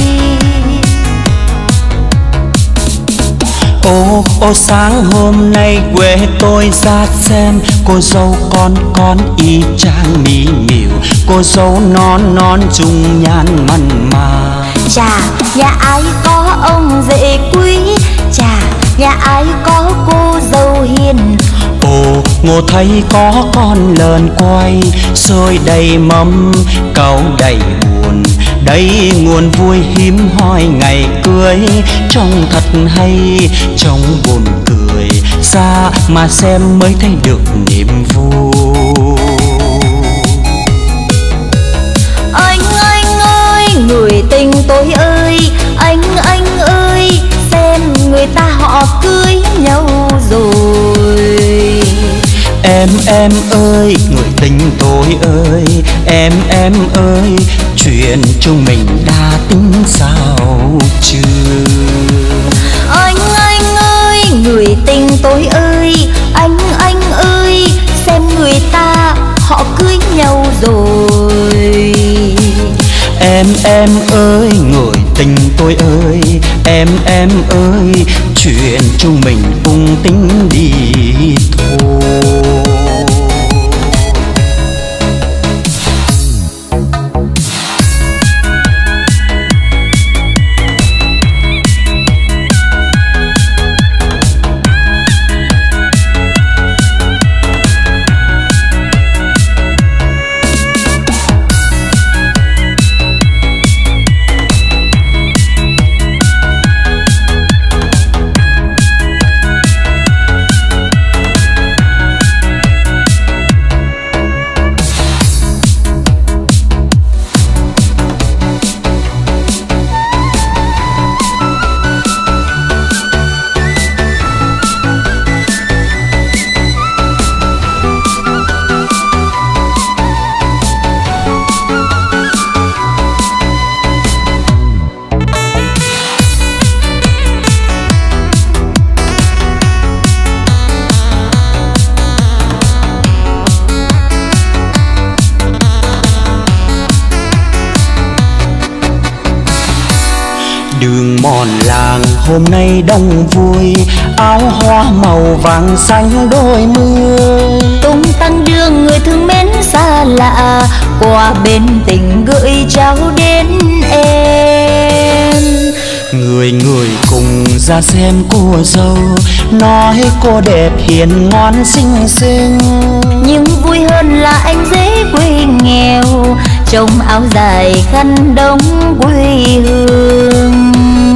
Ô sáng hôm nay quê tôi ra xem, cô dâu con y chang mỹ miều, cô dâu non trung nhan mặn mà. Chà nhà ai có ông rể quý, chà nhà ai có cô dâu hiền. Ngô thấy có con lợn quay, xôi đầy mâm cau đầy buồn, đây nguồn vui hiếm hoi ngày cưới. Trông thật hay trông buồn cười, xa mà xem mới thấy được niềm vui. Anh ơi người tình tôi ơi, anh ơi xem người ta họ cưới nhau rồi. Em ơi người tình tôi ơi, em ơi chuyện chúng mình đã tính sao chưa? Anh ơi người tình tôi ơi, anh ơi xem người ta họ cưới nhau rồi. Em ơi người tình tôi ơi, em ơi chuyện chúng mình cùng tính đi thôi. Đường mòn làng hôm nay đông vui, áo hoa màu vàng xanh đôi mươi. Tung tăng đưa người thương mến xa lạ, qua bên tình gửi trao đến em. Người cùng ra xem cô dâu, nói cô đẹp hiền ngoan xinh xinh. Nhưng vui hơn là anh dễ quê nghèo, trong áo dài khăn đông quê hương.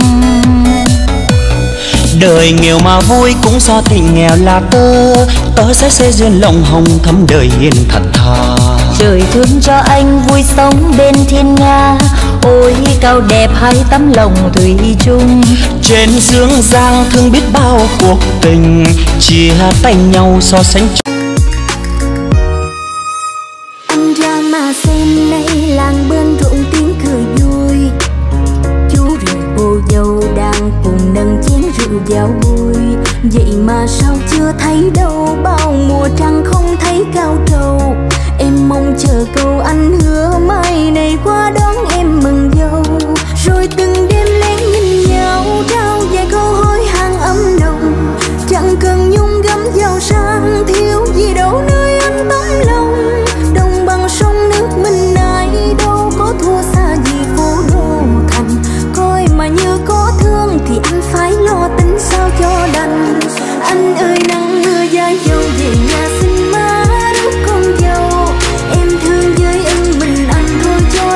Đời nghèo mà vui cũng do tình nghèo là tớ sẽ xây duyên lòng hồng thắm đời hiền thật thà. Trời thương cho anh vui sống bên thiên nga, ôi cao đẹp hai tấm lòng thủy chung. Trên dương giang thương biết bao cuộc tình, chia tay nhau so sánh. Anh ra mà xem nay làng bên rộn tiếng cười vui, chú rể cô dâu đang cùng nâng chén rượu giao vui. Vậy mà sao chưa thấy đâu, bao mùa trăng không thấy cao trầu. Em mong chờ câu anh hứa mai này qua đón em mừng dâu. Rồi từng đêm lén nhìn nhau trao vài câu hối hang ấm nồng, chẳng cần nhung gấm giàu sang thiếu gì đâu nơi anh tấm lòng. Đồng bằng sông nước mình ai đâu có thua xa gì phố đô thành, coi mà như có thương thì anh phải lo tính sao cho đành. Anh ơi nắng mưa giá dâu về nhà xin má đứa con dâu, em thương với ân mình anh thôi cho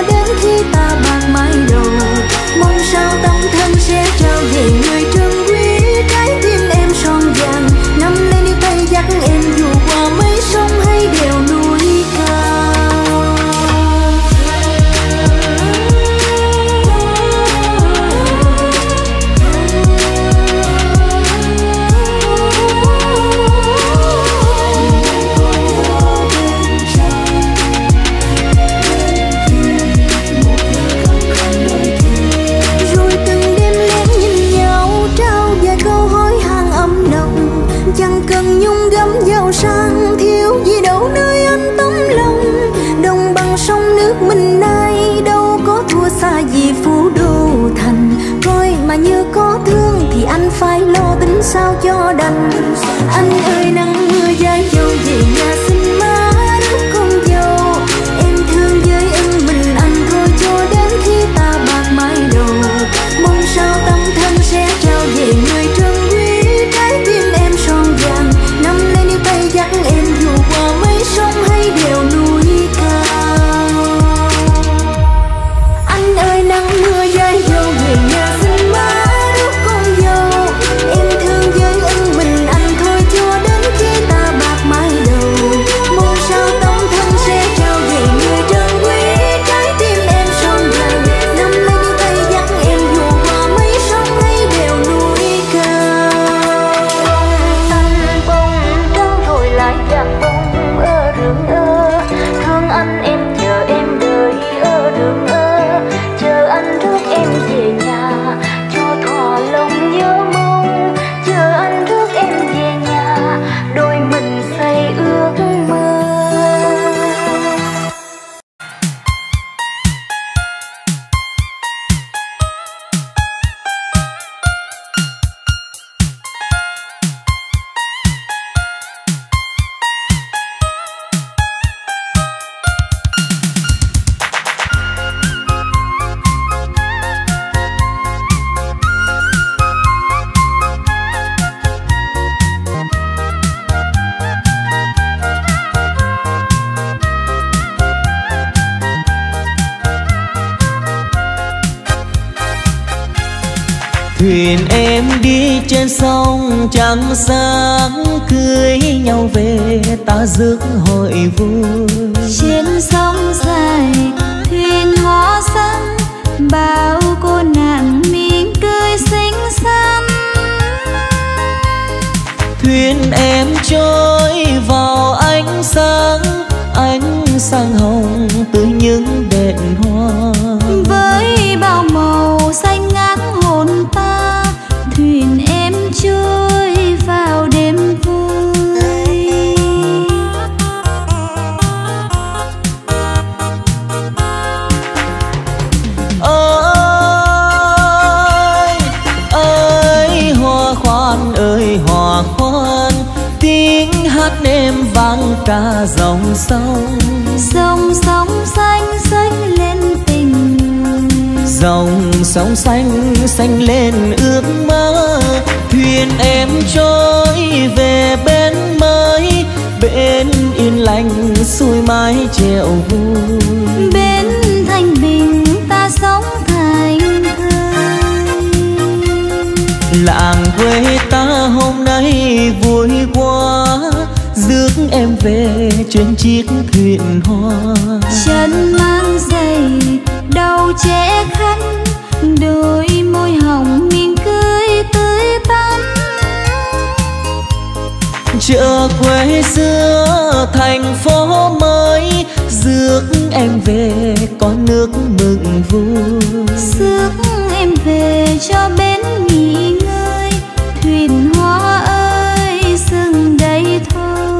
Thuyền em đi trên sông trắng sáng, cưới nhau về ta rước hội vui. Trên sông dài thuyền hoa xanh, bao cô nàng mình cười xinh xắn. Thuyền em trôi vào ánh sáng hồng từ những đèn hoa. Với bao màu xanh ngát hồn ta, thuyền em trôi vào đêm vui. Ơi hoa khoan ơi hoa khoan, tiếng hát em vang cả dòng sông. Dòng sông xanh xanh lên tình, dòng sông xanh xanh lên ước mơ. Thuyền em trôi về bên mới, bên yên lành xuôi mái chèo vui. bên thanh bình ta sống thành thơi. Làng quê ta hôm nay vui quá, rước em về trên chiếc thuyền hoa. Chân mang giày đầu che khăn, đôi môi hồng mình cười tươi tắn. Chợ quê xưa thành phố mới, rước em về có nước mừng vui. Rước em về cho bến nghỉ ngơi, thuyền hoa ơi dừng đây thôi.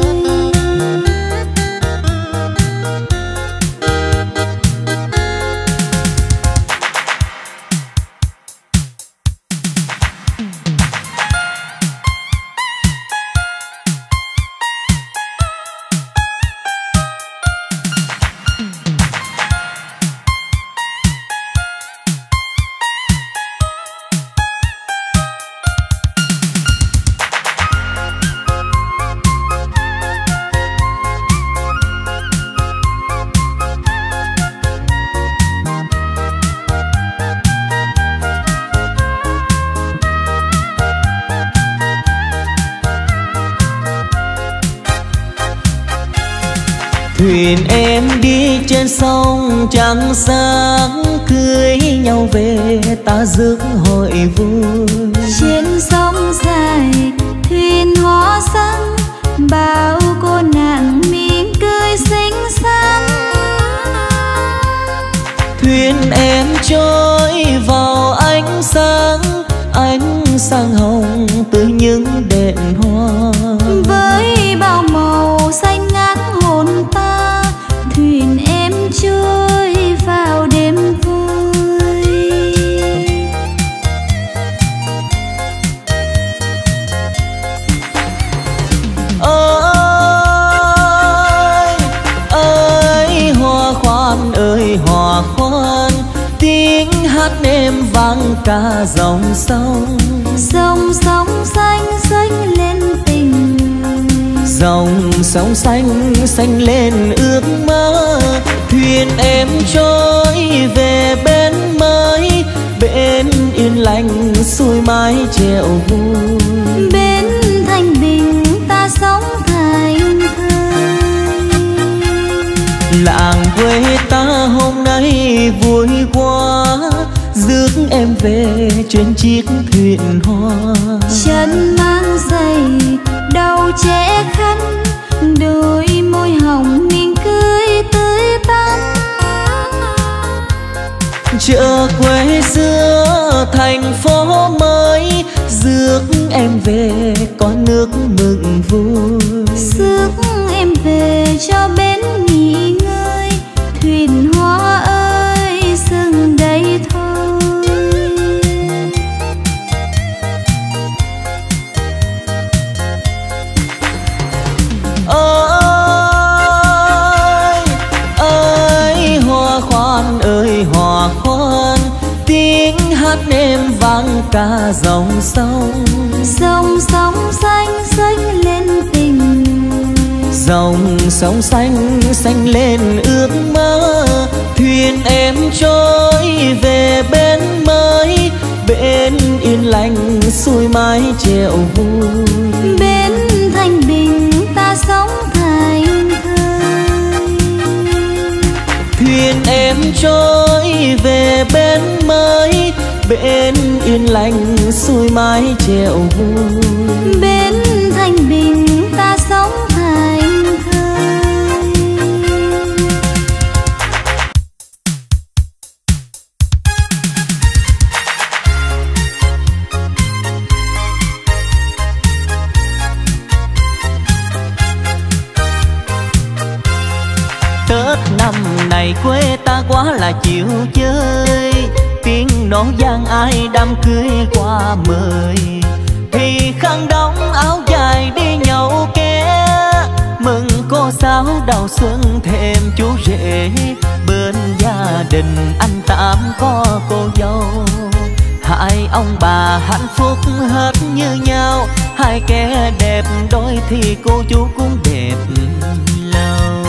Thuyền em đi trên sông trắng sáng, cưới nhau về ta rước hội vui. Trên sông dài thuyền hoa xanh, bao cô nàng mình cười xinh xắn. Thuyền em trôi vào ánh sáng hồng từ những đèn hoa. Với bao màu xanh ngát hồn ta, thuyền em trôi vào đêm vui. Ơi hoa khoan ơi hoa khoan, tiếng hát em vang cả dòng sông. Dòng sông xanh xanh lên tình, dòng sông xanh xanh lên ước mơ. Thuyền em trôi về bên mới, bên yên lành xuôi mái chèo vui. bên thanh bình ta sống thành thơi. Làng quê ta hôm nay vui quá, rước em về trên chiếc thuyền hoa. Chân mang giày đầu che khăn, đôi môi hồng mình cười tươi tắn. Chợ quê xưa thành phố mới, rước em về có nước mừng vui. Rước em về cho bến nghỉ ngơi, thuyền hoa ơi dừng đây thôi. Ơi hoa khoan ơi hoa khoan, tiếng hát em vang cả dòng sông. Dòng sông xanh xanh lên tình, dòng sông xanh xanh lên ước mơ. Thuyền em trôi về bên mới, bên lành xuôi mái trèo vui. Bên Thanh Bình ta sống thành thơi. Thuyền em trôi về bên mới, bên yên lành xuôi mái trèo vui. Bên Thanh Bình ta sống thành thơi. Tết năm này quê ta quá là chịu chơi, tiếng nổ vang ai đám cưới qua mời. Thì khăn đóng áo dài đi nhậu ké, mừng cô sáu đầu xuân thêm chú rể. Bên gia đình anh Tám có cô dâu, hai ông bà hạnh phúc hết như nhau. Hai kẻ đẹp đôi thì cô chú cũng đẹp lâu.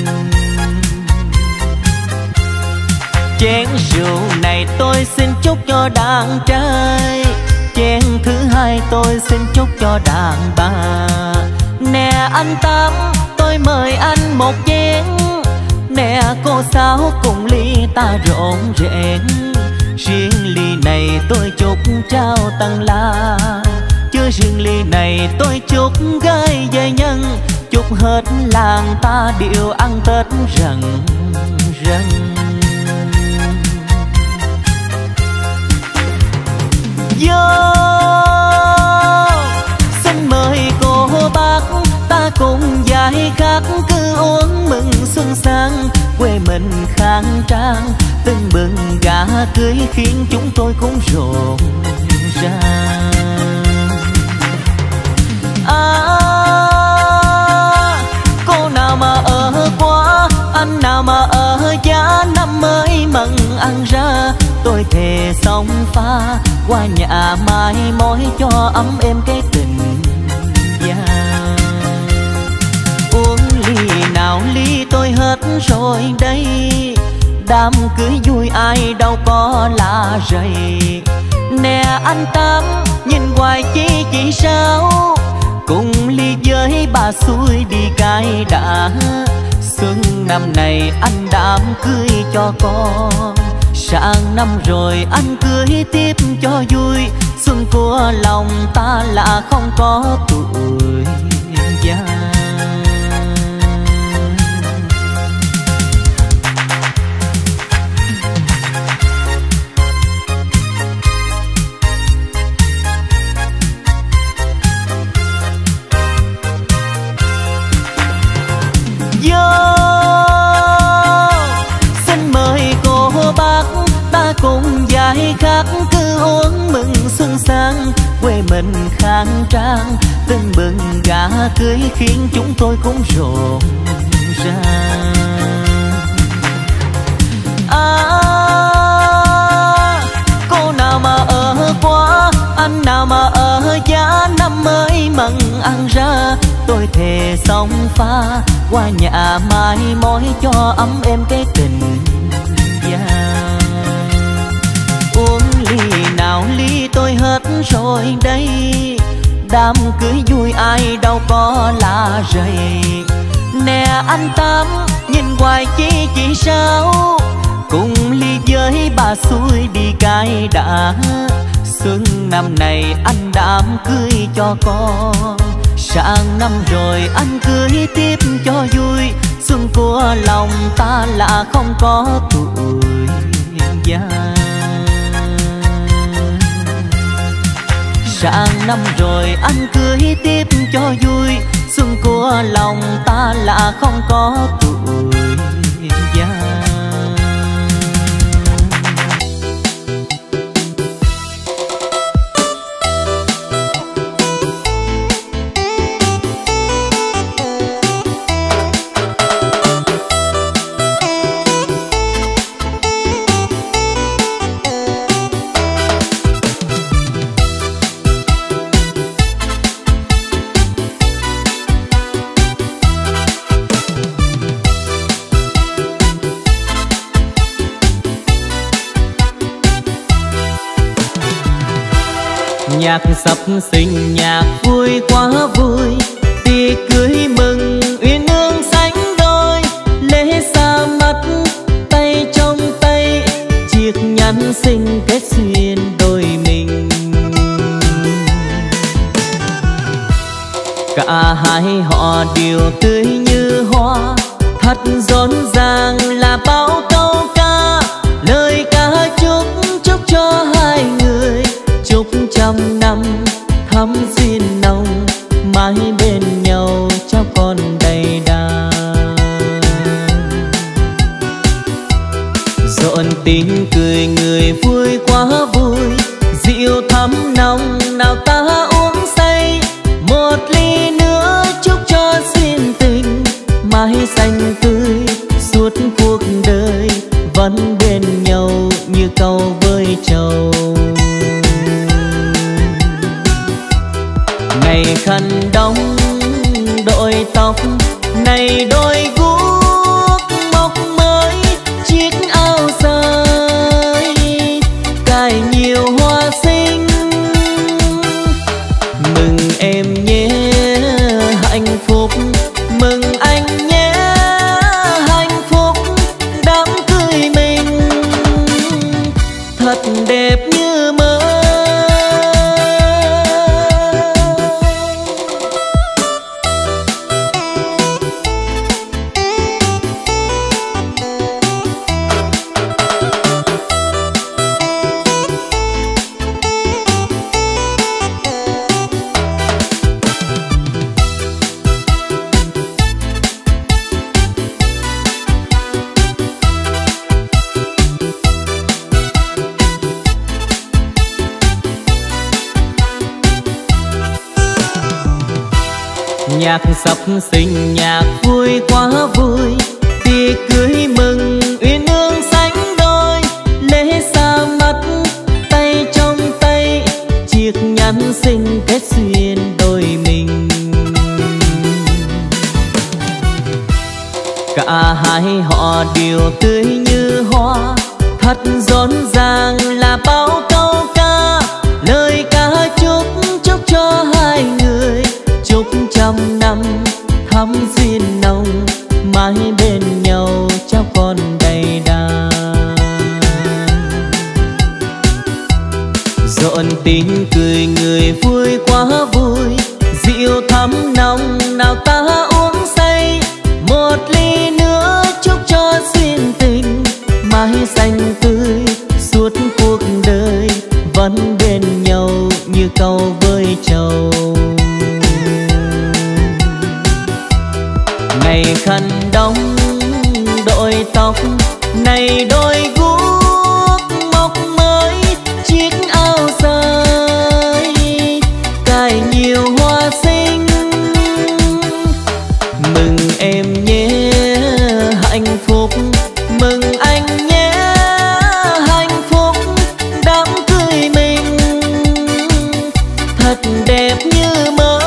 Chén rượu này tôi xin chúc cho đàn trai, chén thứ hai tôi xin chúc cho đàn bà. Nè anh Tám tôi mời anh một chén, nè cô Sáu cùng ly ta rộn rẽn. Riêng ly này tôi chúc trao tầng la, chứ riêng ly này tôi chúc gái về nhân. Chúc hết làng ta đều ăn Tết rần rần. Vô xin mời cô bác ta cùng giải khát, cứ uống mừng xuân sang quê mình khang trang. Tưng bừng gà cưới khiến chúng tôi cũng rộn ràng. Cô nào mà ở quá, anh nào mà ở giá, năm mới mừng ăn ra. Tôi thề sống pha qua nhà mai mối cho ấm êm cái tình gia. Uống ly nào ly tôi hết rồi đây, đám cưới vui ai đâu có là rầy. Nè anh Tám nhìn hoài chỉ sao, cùng ly với bà xuôi đi cai đã. Xuân năm này anh đám cưới cho con, sang năm rồi anh cưới tiếp cho vui. Xuân của lòng ta là không có tuổi già. Xin mời cô bác ta cùng giải khát, cứ uống mừng xuân sang quê mình khang trang. Tưng bừng gà cưới khiến chúng tôi cũng rộn ràng. Cô nào mà ở quá, anh nào mà ở giá, năm mới mừng ăn ra. Tôi thề sống pha qua nhà mai mối cho ấm êm cái tình gia. Uống ly nào ly tôi hết rồi đây, đám cưới vui ai đâu có là rầy. Nè anh Tám nhìn hoài chỉ sao, cùng ly với bà xuôi đi cai đã. Xuân năm này anh đám cưới cho con, sang năm rồi anh cưới tiếp cho vui. Xuân của lòng ta là không có tuổi già. Sang năm rồi anh cưới tiếp cho vui. Xuân của lòng ta là không có tuổi già. Nhạc sập sinh nhạc vui quá vui, tiệc cưới mừng uyên ương sánh đôi, lễ ra mắt tay trong tay, chiếc nhẫn xinh kết duyên đôi mình. Cả hai họ đều tươi như hoa, thật rộn ràng là bao câu ca, lời ca chúc cho hai người, chúc trăm năm thắm duyên nồng, mãi bên nhau cho con đầy đà. Rộn tiếng cười người vui quá vui, rượu thắm nồng nào ta uống say, một ly nữa chúc cho duyên tình, mãi xanh tươi suốt cuộc đời, vẫn bên nhau như câu với trầu. Ngày khăn đóng đội tóc, này đôi guốc móc mới, chiếc áo rơi cài nhiều hoa xinh. Mừng em nhé hạnh phúc, mừng anh nhé hạnh phúc, đám cưới mình thật đẹp như mơ. Nhạc sập sinh nhạc vui quá vui, tiệc cưới mừng uyên ương sánh đôi, lễ ra mắt tay trong tay, chiếc nhẫn xinh kết duyên đôi mình. Cả hai họ đều tươi như hoa, thật rộn ràng là bao câu ca, lời ca chúc cho hai người, chúc trăm năm thắm duyên nồng, mãi bên nhau cho con đầy đà. Rộn tiếng cười người vui quá vui, rượu thắm nồng nào ta uống say, một ly nữa chúc cho duyên tình, mãi xanh tươi suốt cuộc đời, vẫn bên nhau như câu với trầu. Ngày khăn đóng đội tóc, này đôi guốc móc mới, chiếc áo rơi cài nhiều hoa xinh. Mừng em nhé hạnh phúc, mừng anh nhé hạnh phúc, đám cưới mình thật đẹp như mơ.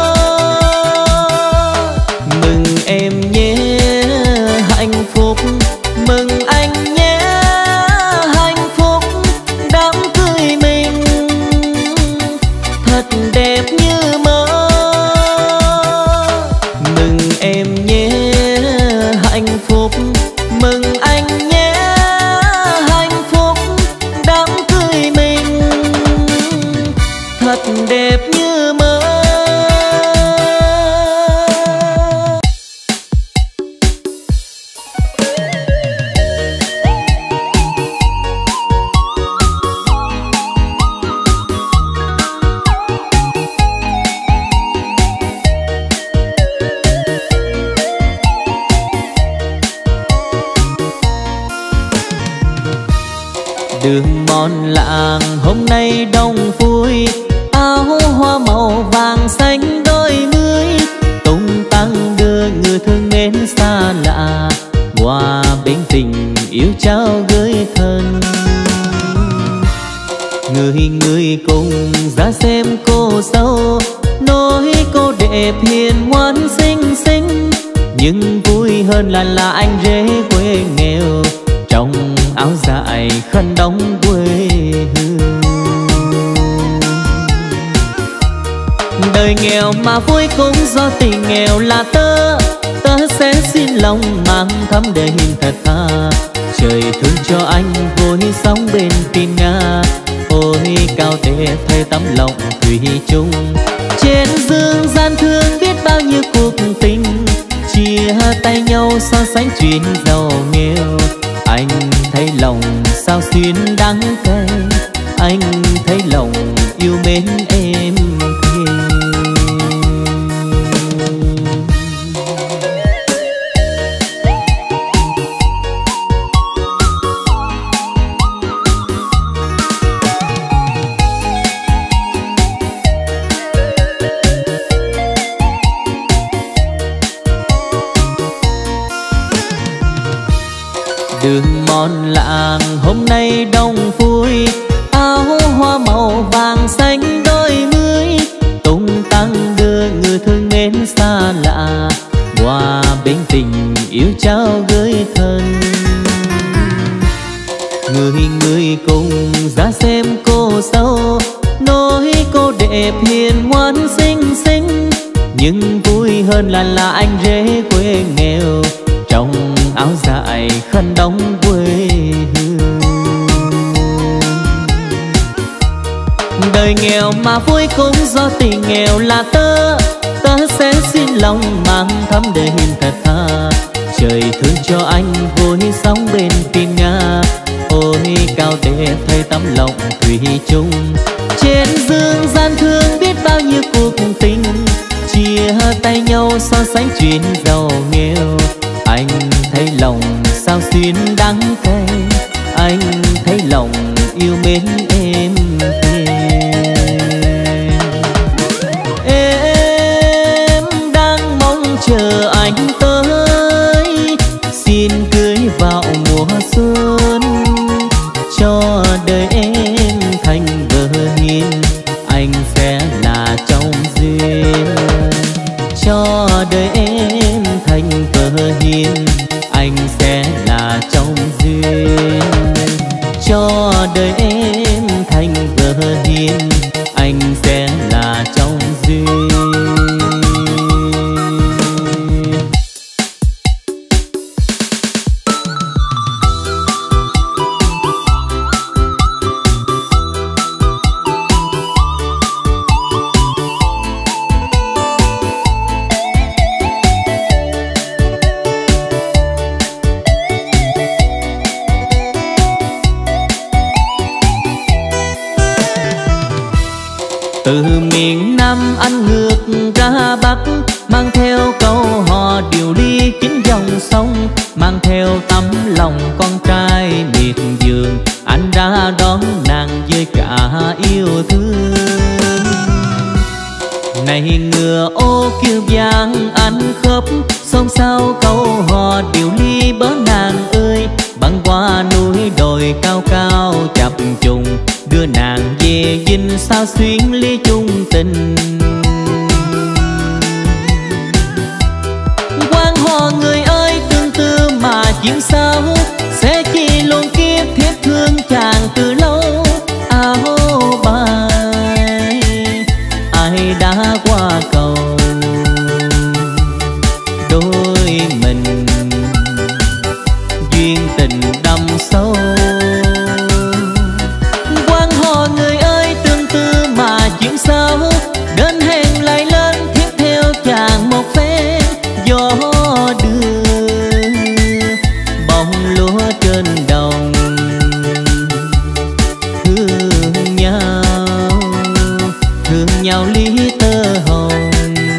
Mừng em nhé hạnh phúc, mừng anh nhé hạnh phúc, đám cưới mình thật đẹp như mơ. Mừng em nhé hạnh phúc, mừng anh nhé hạnh phúc, đám cưới mình thật đẹp như mơ. Đường mòn làng hôm nay đông vui, áo hoa màu vàng xanh đôi mươi, tung tăng đưa người thương mến xa lạ, hòa bên tình yêu trao gửi thân. Người người cùng ra xem cô dâu, nói cô đẹp hiền ngoan xinh xinh, nhưng vui hơn là anh rể quê nghèo, trong áo dài khăn đóng quê hương. Đời nghèo mà vui cũng do tình nghèo là tớ sẽ xin lòng mang thắm để hình thật tha. Trời thương cho anh vui sống bên tin Nga, ôi cao để thay tấm lòng thủy chung. Trên dương gian thương biết bao nhiêu cuộc tình, chia tay nhau so sánh chuyện giàu nghèo. Anh thấy lòng sao xuyên đắng cay, anh thấy lòng yêu mến em thêm. Đường mòn làng hôm nay đông vui, áo hoa màu vàng xanh đôi mươi, tung tăng đưa người thương mến xa lạ, qua bên tình yêu trao gửi thân. Người cùng ra xem cô dâu, nói cô đẹp hiền ngoan xinh xinh, nhưng vui hơn là anh rể quê nghèo, trong áo dài khăn đóng quê hương. Đời nghèo mà vui cũng do tình nghèo là tớ sẽ xin lòng mang thắm để hình thật tha. Trời thương cho anh vui sống bên tin Nga, ôi cao để thay tấm lòng thủy chung. Trên dương gian thương biết bao nhiêu cuộc tình, chia tay nhau so sánh chuyện giàu nghèo. Anh thấy lòng sao xuyên đắng cay, anh thấy lòng yêu mến em thêm. Em đang mong chờ anh tới, xin cưới vào mùa xuân, cho đời em thành vợ hiền, anh sẽ là chồng duyên. Cho đời em thành vợ hiền, anh sẽ là chồng duyên. Cho đời em thành vợ hiền, anh sẽ là chồng duyên. Từ miền Nam anh ngược ra Bắc, mang theo câu hò điều ly kín dòng sông, mang theo tấm lòng con trai miệt vườn, anh ra đón nàng với cả yêu thương. Này ngựa ô kêu vang anh khóc, xôn xao câu hò điều ly bớ nàng ơi, băng qua núi đồi cao cao chập trùng, đưa nàng về dinh sao xuyên ly chung tình. Quan họ người ơi tương tư mà chuyện sao, sẽ chi luôn kiếp thiết thương chàng từ lâu. Áo bài ai đã qua cầu, đôi mình duyên tình đậm sâu. Quan họ người ơi tương tư mà chuyện sao, đến hẹn lại lên thiết theo chàng một phen. Gió đưa bông lúa trên đồng, thương nhau lý tơ hồng.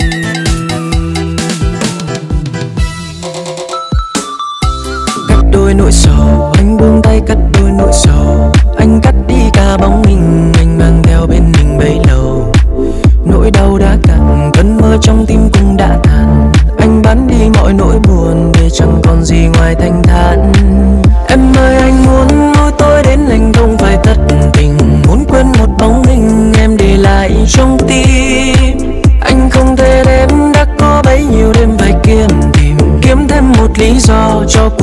Cắt đôi nỗi sầu, anh buông tay cắt đôi nỗi sầu, anh cắt đi cả bóng hình, anh mang theo bên mình bấy lâu. Nỗi đau đã cạn, cơn mơ trong tim cũng đã tàn, anh bán đi mọi nỗi buồn để chẳng còn gì ngoài thanh thản. Em ơi anh muốn nuôi tôi đến anh không phải thất tình, muốn quên một bóng hình em để lại trong tim. Anh không thể đêm đã có bấy nhiêu đêm phải kiếm thêm một lý do cho